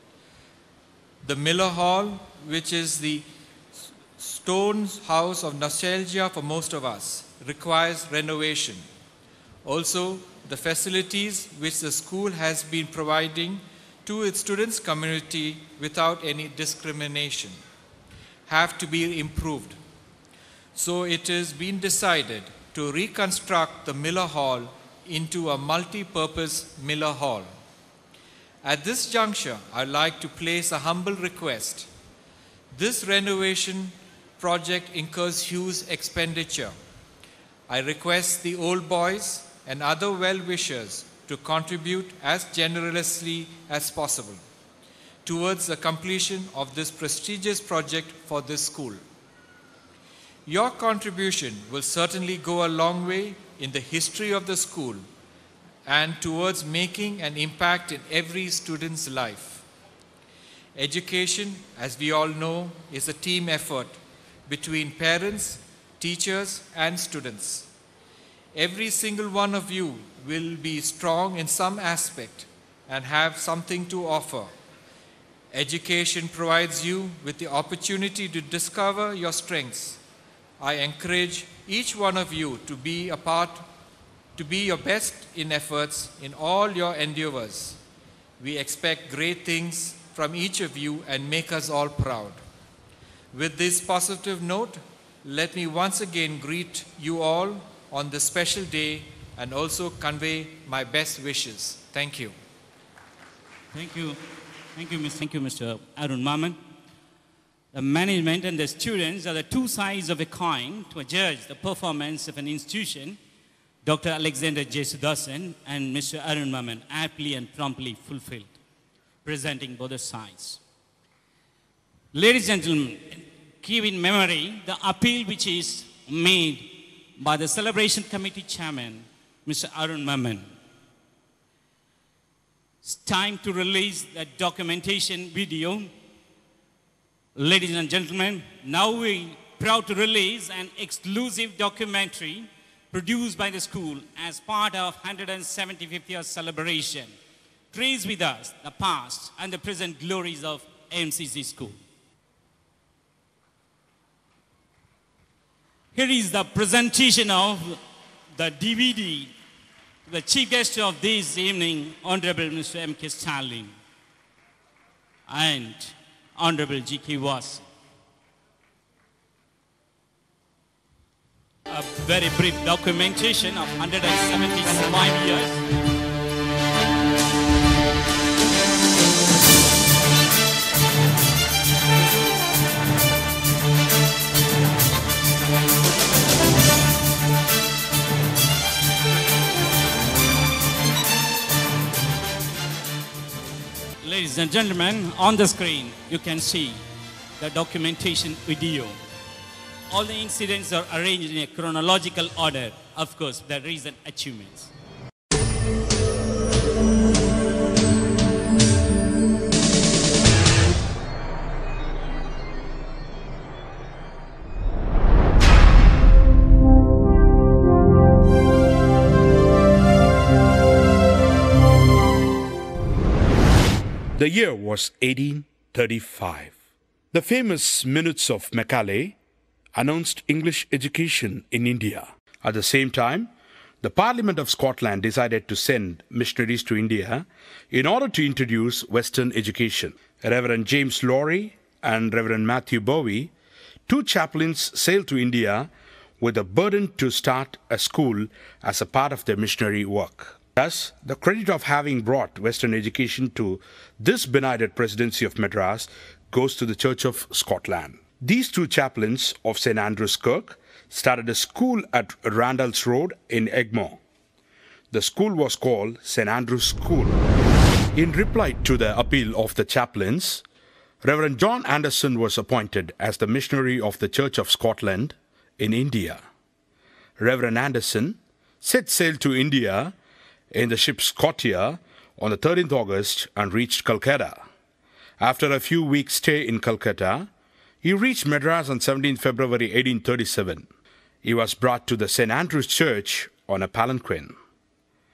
The Miller Hall, which is the stone house of nostalgia for most of us, requires renovation. Also, the facilities which the school has been providing to its students' community without any discrimination have to be improved. So it has been decided to reconstruct the Miller Hall into a multi-purpose Miller Hall. At this juncture, I'd like to place a humble request. This renovation project incurs huge expenditure. I request the old boys and other well-wishers to contribute as generously as possible towards the completion of this prestigious project for this school. Your contribution will certainly go a long way in the history of the school and towards making an impact in every student's life. Education, as we all know, is a team effort between parents, teachers, and students. Every single one of you will be strong in some aspect and have something to offer. Education provides you with the opportunity to discover your strengths. I encourage each one of you to be your best in efforts in all your endeavors. We expect great things from each of you and make us all proud. With this positive note, let me once again greet you all on this special day and also convey my best wishes. Thank you. Thank you. Thank you, Mr. Arun Maman. The management and the students are the two sides of a coin to judge the performance of an institution. Dr. Alexander J. Sudasan and Mr. Arun Maman aptly and promptly fulfilled, presenting both sides. Ladies and gentlemen, keep in memory the appeal which is made by the Celebration Committee Chairman, Mr. Arun Maman. It's time to release the documentation video. Ladies and gentlemen, now we're proud to release an exclusive documentary produced by the school as part of 175th year celebration. Trace with us the past and the present glories of MCC school. Here is the presentation of the DVD to the chief guest of this evening, Honorable Mr. M.K. Stalin and Honorable G.K. Wasan. A very brief documentation of 175 years. Ladies and gentlemen, on the screen, you can see the documentation video. All the incidents are arranged in a chronological order, of course, the recent achievements. The year was 1835. The famous Minutes of Macaulay announced English education in India. At the same time, the Parliament of Scotland decided to send missionaries to India in order to introduce Western education. Reverend James Lowry and Reverend Matthew Bowie, two chaplains, sailed to India with a burden to start a school as a part of their missionary work. Thus, the credit of having brought Western education to this benighted presidency of Madras goes to the Church of Scotland. These two chaplains of St. Andrew's Kirk started a school at Randalls Road in Egmore. The school was called St. Andrew's School. In reply to the appeal of the chaplains, Reverend John Anderson was appointed as the missionary of the Church of Scotland in India. Reverend Anderson set sail to India in the ship Scotia on the 13th August and reached Calcutta. After a few weeks' stay in Calcutta, he reached Madras on 17 February 1837. He was brought to the St. Andrew's Church on a palanquin.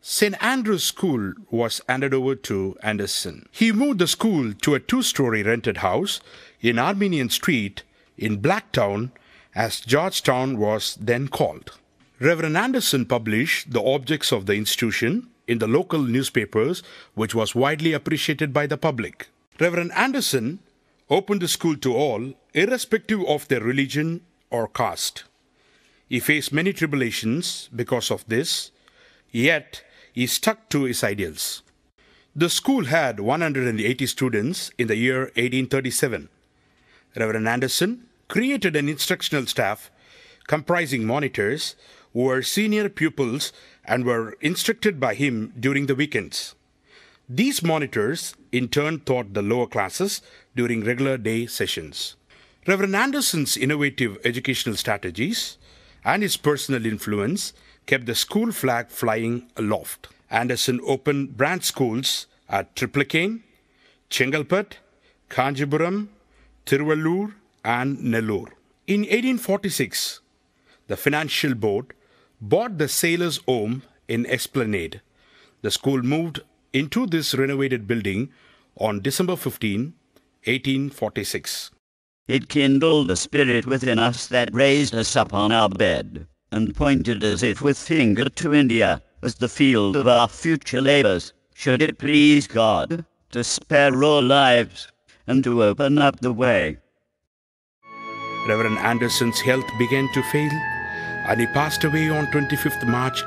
St. Andrew's School was handed over to Anderson. He moved the school to a two-story rented house in Armenian Street in Blacktown, as Georgetown was then called. Reverend Anderson published the objects of the institution in the local newspapers, which was widely appreciated by the public. Reverend Anderson opened the school to all, irrespective of their religion or caste. He faced many tribulations because of this, yet he stuck to his ideals. The school had 180 students in the year 1837. Reverend Anderson created an instructional staff comprising monitors who were senior pupils and were instructed by him during the weekends. These monitors in turn taught the lower classes during regular day sessions. Reverend Anderson's innovative educational strategies and his personal influence kept the school flag flying aloft. Anderson opened branch schools at Triplicane, Chengalpet, Kanjipuram, Tiruvallur, and Nellore. In 1846, the Financial Board bought the Sailors' Home in Esplanade. The school moved into this renovated building on December 15, 1846. It kindled a spirit within us that raised us up on our bed, and pointed as if with finger to India, as the field of our future labors, should it please God, to spare all lives, and to open up the way. Reverend Anderson's health began to fail, and he passed away on 25th March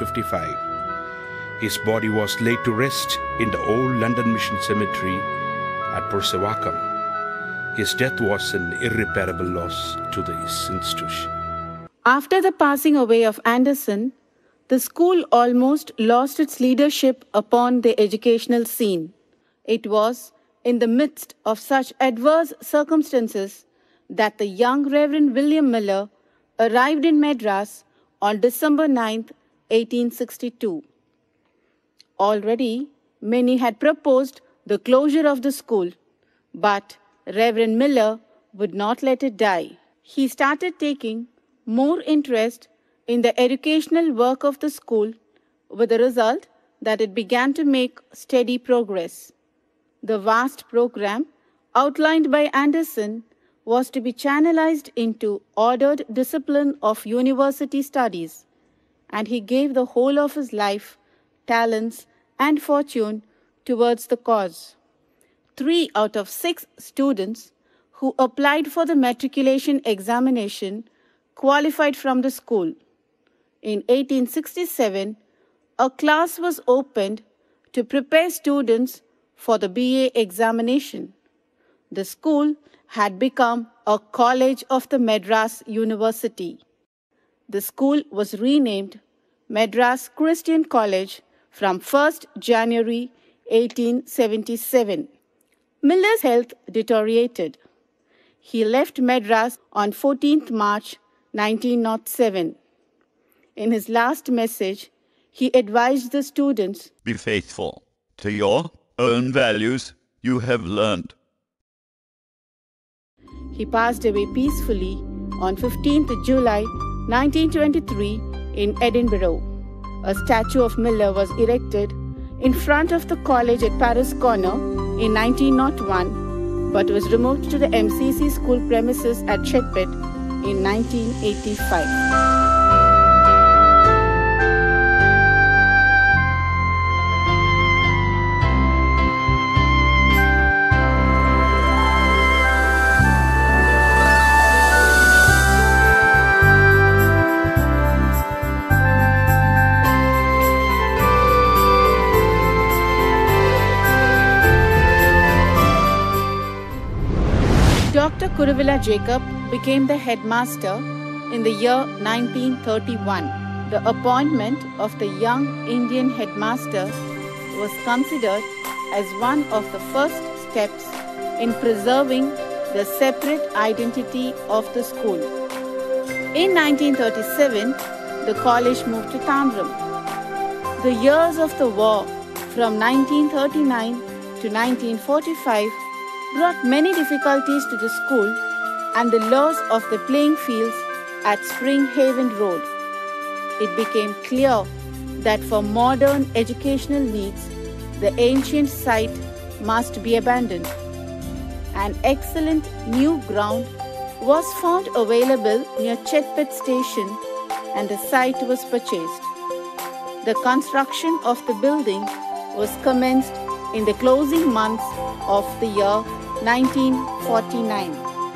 1855. His body was laid to rest in the old London Mission Cemetery at Pursavakkam. His death was an irreparable loss to this institution. After the passing away of Anderson, the school almost lost its leadership upon the educational scene. It was in the midst of such adverse circumstances that the young Reverend William Miller arrived in Madras on December 9, 1862. Already, many had proposed the closure of the school, but Reverend Miller would not let it die. He started taking more interest in the educational work of the school, with the result that it began to make steady progress. The vast program outlined by Anderson was to be channelized into ordered discipline of university studies, and he gave the whole of his life, talents, and fortune towards the cause. 3 out of 6 students who applied for the matriculation examination qualified from the school. In 1867, a class was opened to prepare students for the BA examination. The school had become a college of the Madras University. The school was renamed Madras Christian College from 1st January 1877. Miller's health deteriorated. He left Madras on 14th March 1907. In his last message, he advised the students, "Be faithful to your own values you have learned." He passed away peacefully on 15th July 1923 in Edinburgh. A statue of Miller was erected in front of the college at Paris Corner in 1901, but was removed to the MCC school premises at Chetpet in 1985. Dr. Kuruvilla Jacob became the headmaster in the year 1931. The appointment of the young Indian headmaster was considered as one of the first steps in preserving the separate identity of the school. In 1937, the college moved to Tamram. The years of the war from 1939 to 1945 brought many difficulties to the school and the loss of the playing fields at Spring Haven Road. It became clear that for modern educational needs, the ancient site must be abandoned. An excellent new ground was found available near Chetpet station and the site was purchased. The construction of the building was commenced in the closing months of the year 1949.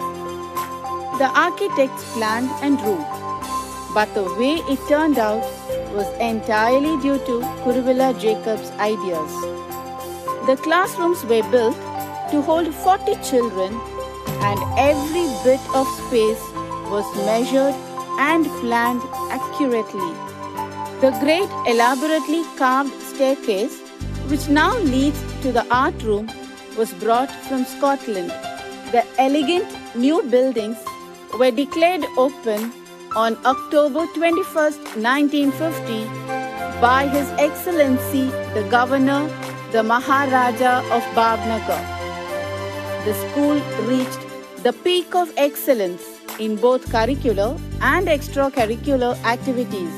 The architects planned and drew, but the way it turned out was entirely due to Kuruvilla Jacob's ideas. The classrooms were built to hold 40 children and every bit of space was measured and planned accurately. The great elaborately carved staircase, which now leads to the art room, was brought from Scotland. The elegant new buildings were declared open on October 21st, 1950 by His Excellency the Governor, the Maharaja of Bhavnagar. The school reached the peak of excellence in both curricular and extracurricular activities.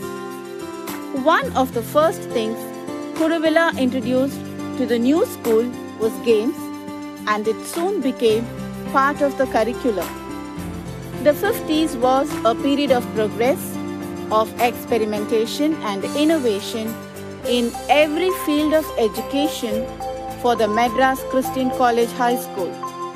One of the first things Kuruvilla introduced to the new school was games, and it soon became part of the curriculum. The 50s was a period of progress, of experimentation and innovation in every field of education for the Madras Christian College High School.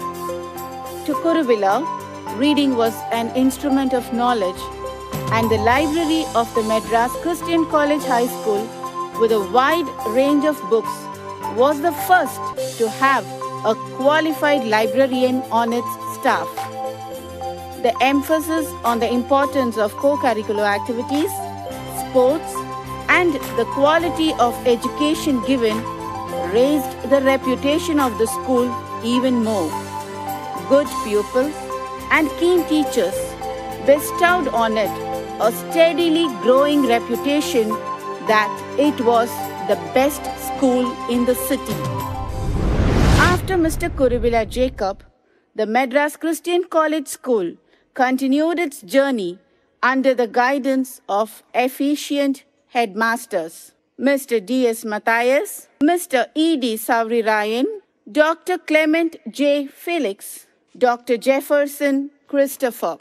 To Kuruvilla, reading was an instrument of knowledge, and the library of the Madras Christian College High School, with a wide range of books, was the first to have a qualified librarian on its staff. The emphasis on the importance of co-curricular activities, sports, and the quality of education given raised the reputation of the school even more. Good pupils and keen teachers bestowed on it a steadily growing reputation that it was the best school in the city. After Mr. Kuruvilla Jacob, the Madras Christian College School continued its journey under the guidance of efficient headmasters, Mr. D.S. Matthias, Mr. E.D. Savri Ryan, Dr. Clement J. Felix, Dr. Jefferson Christopher.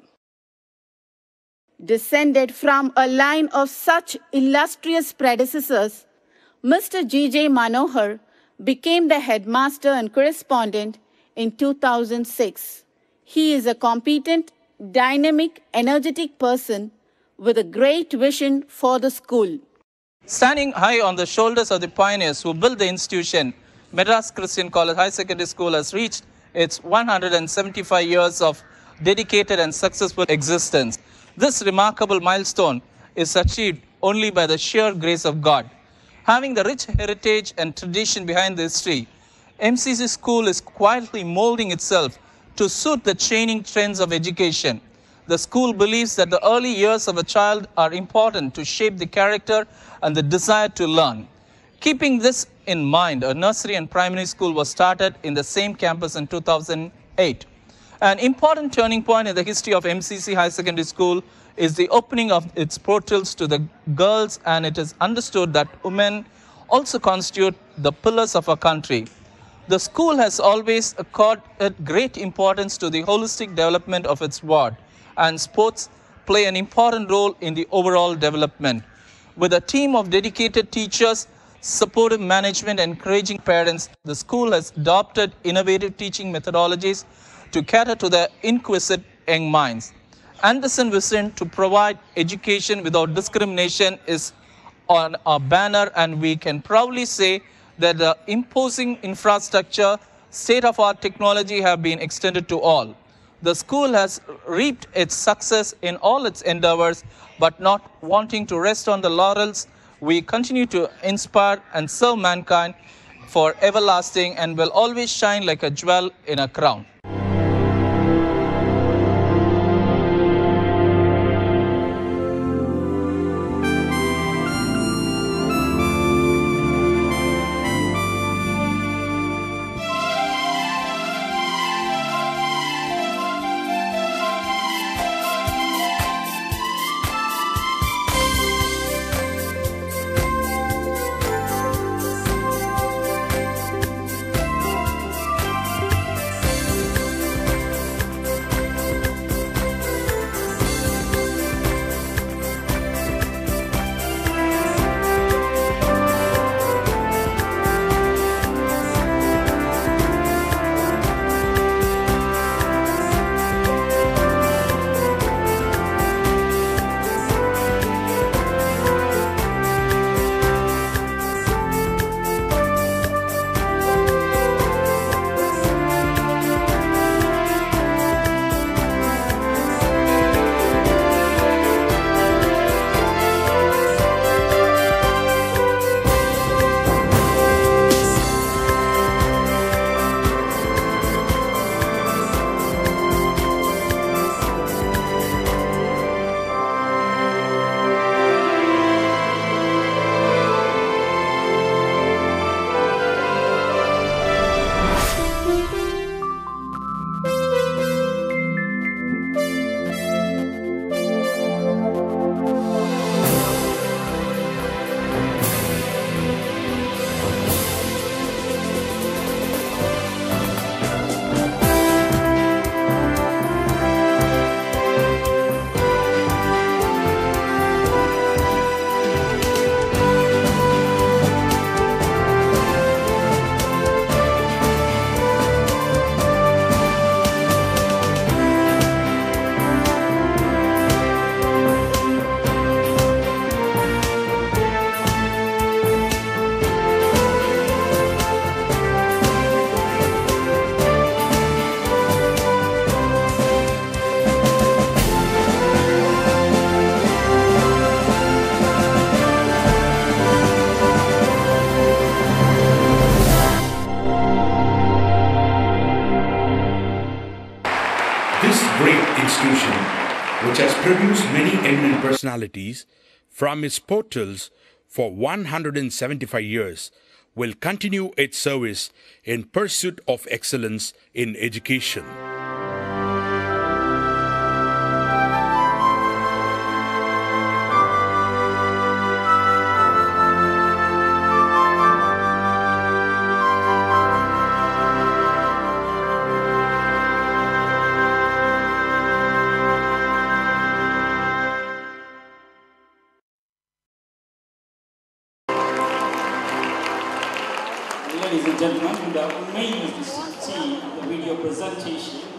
Descended from a line of such illustrious predecessors, Mr. G.J. Manohar became the headmaster and correspondent in 2006. He is a competent, dynamic, energetic person with a great vision for the school. Standing high on the shoulders of the pioneers who built the institution, Madras Christian College High Secondary School has reached its 175 years of dedicated and successful existence. This remarkable milestone is achieved only by the sheer grace of God. Having the rich heritage and tradition behind the history, MCC School is quietly molding itself to suit the changing trends of education. The school believes that the early years of a child are important to shape the character and the desire to learn. Keeping this in mind, a nursery and primary school was started in the same campus in 2008. An important turning point in the history of MCC High Secondary School is the opening of its portals to the girls, and it is understood that women also constitute the pillars of our country. The school has always accorded great importance to the holistic development of its ward, and sports play an important role in the overall development. With a team of dedicated teachers, supportive management, and encouraging parents, the school has adopted innovative teaching methodologies to cater to the inquisitive young minds. Anderson's vision to provide education without discrimination is on our banner, and we can proudly say that the imposing infrastructure, state-of-art technology have been extended to all. The school has reaped its success in all its endeavors, but not wanting to rest on the laurels, we continue to inspire and serve mankind for everlasting and will always shine like a jewel in a crown. institution, which has produced many eminent personalities from its portals for 175 years, will continue its service in pursuit of excellence in education. Ladies and gentlemen, we are amazed to see the video presentation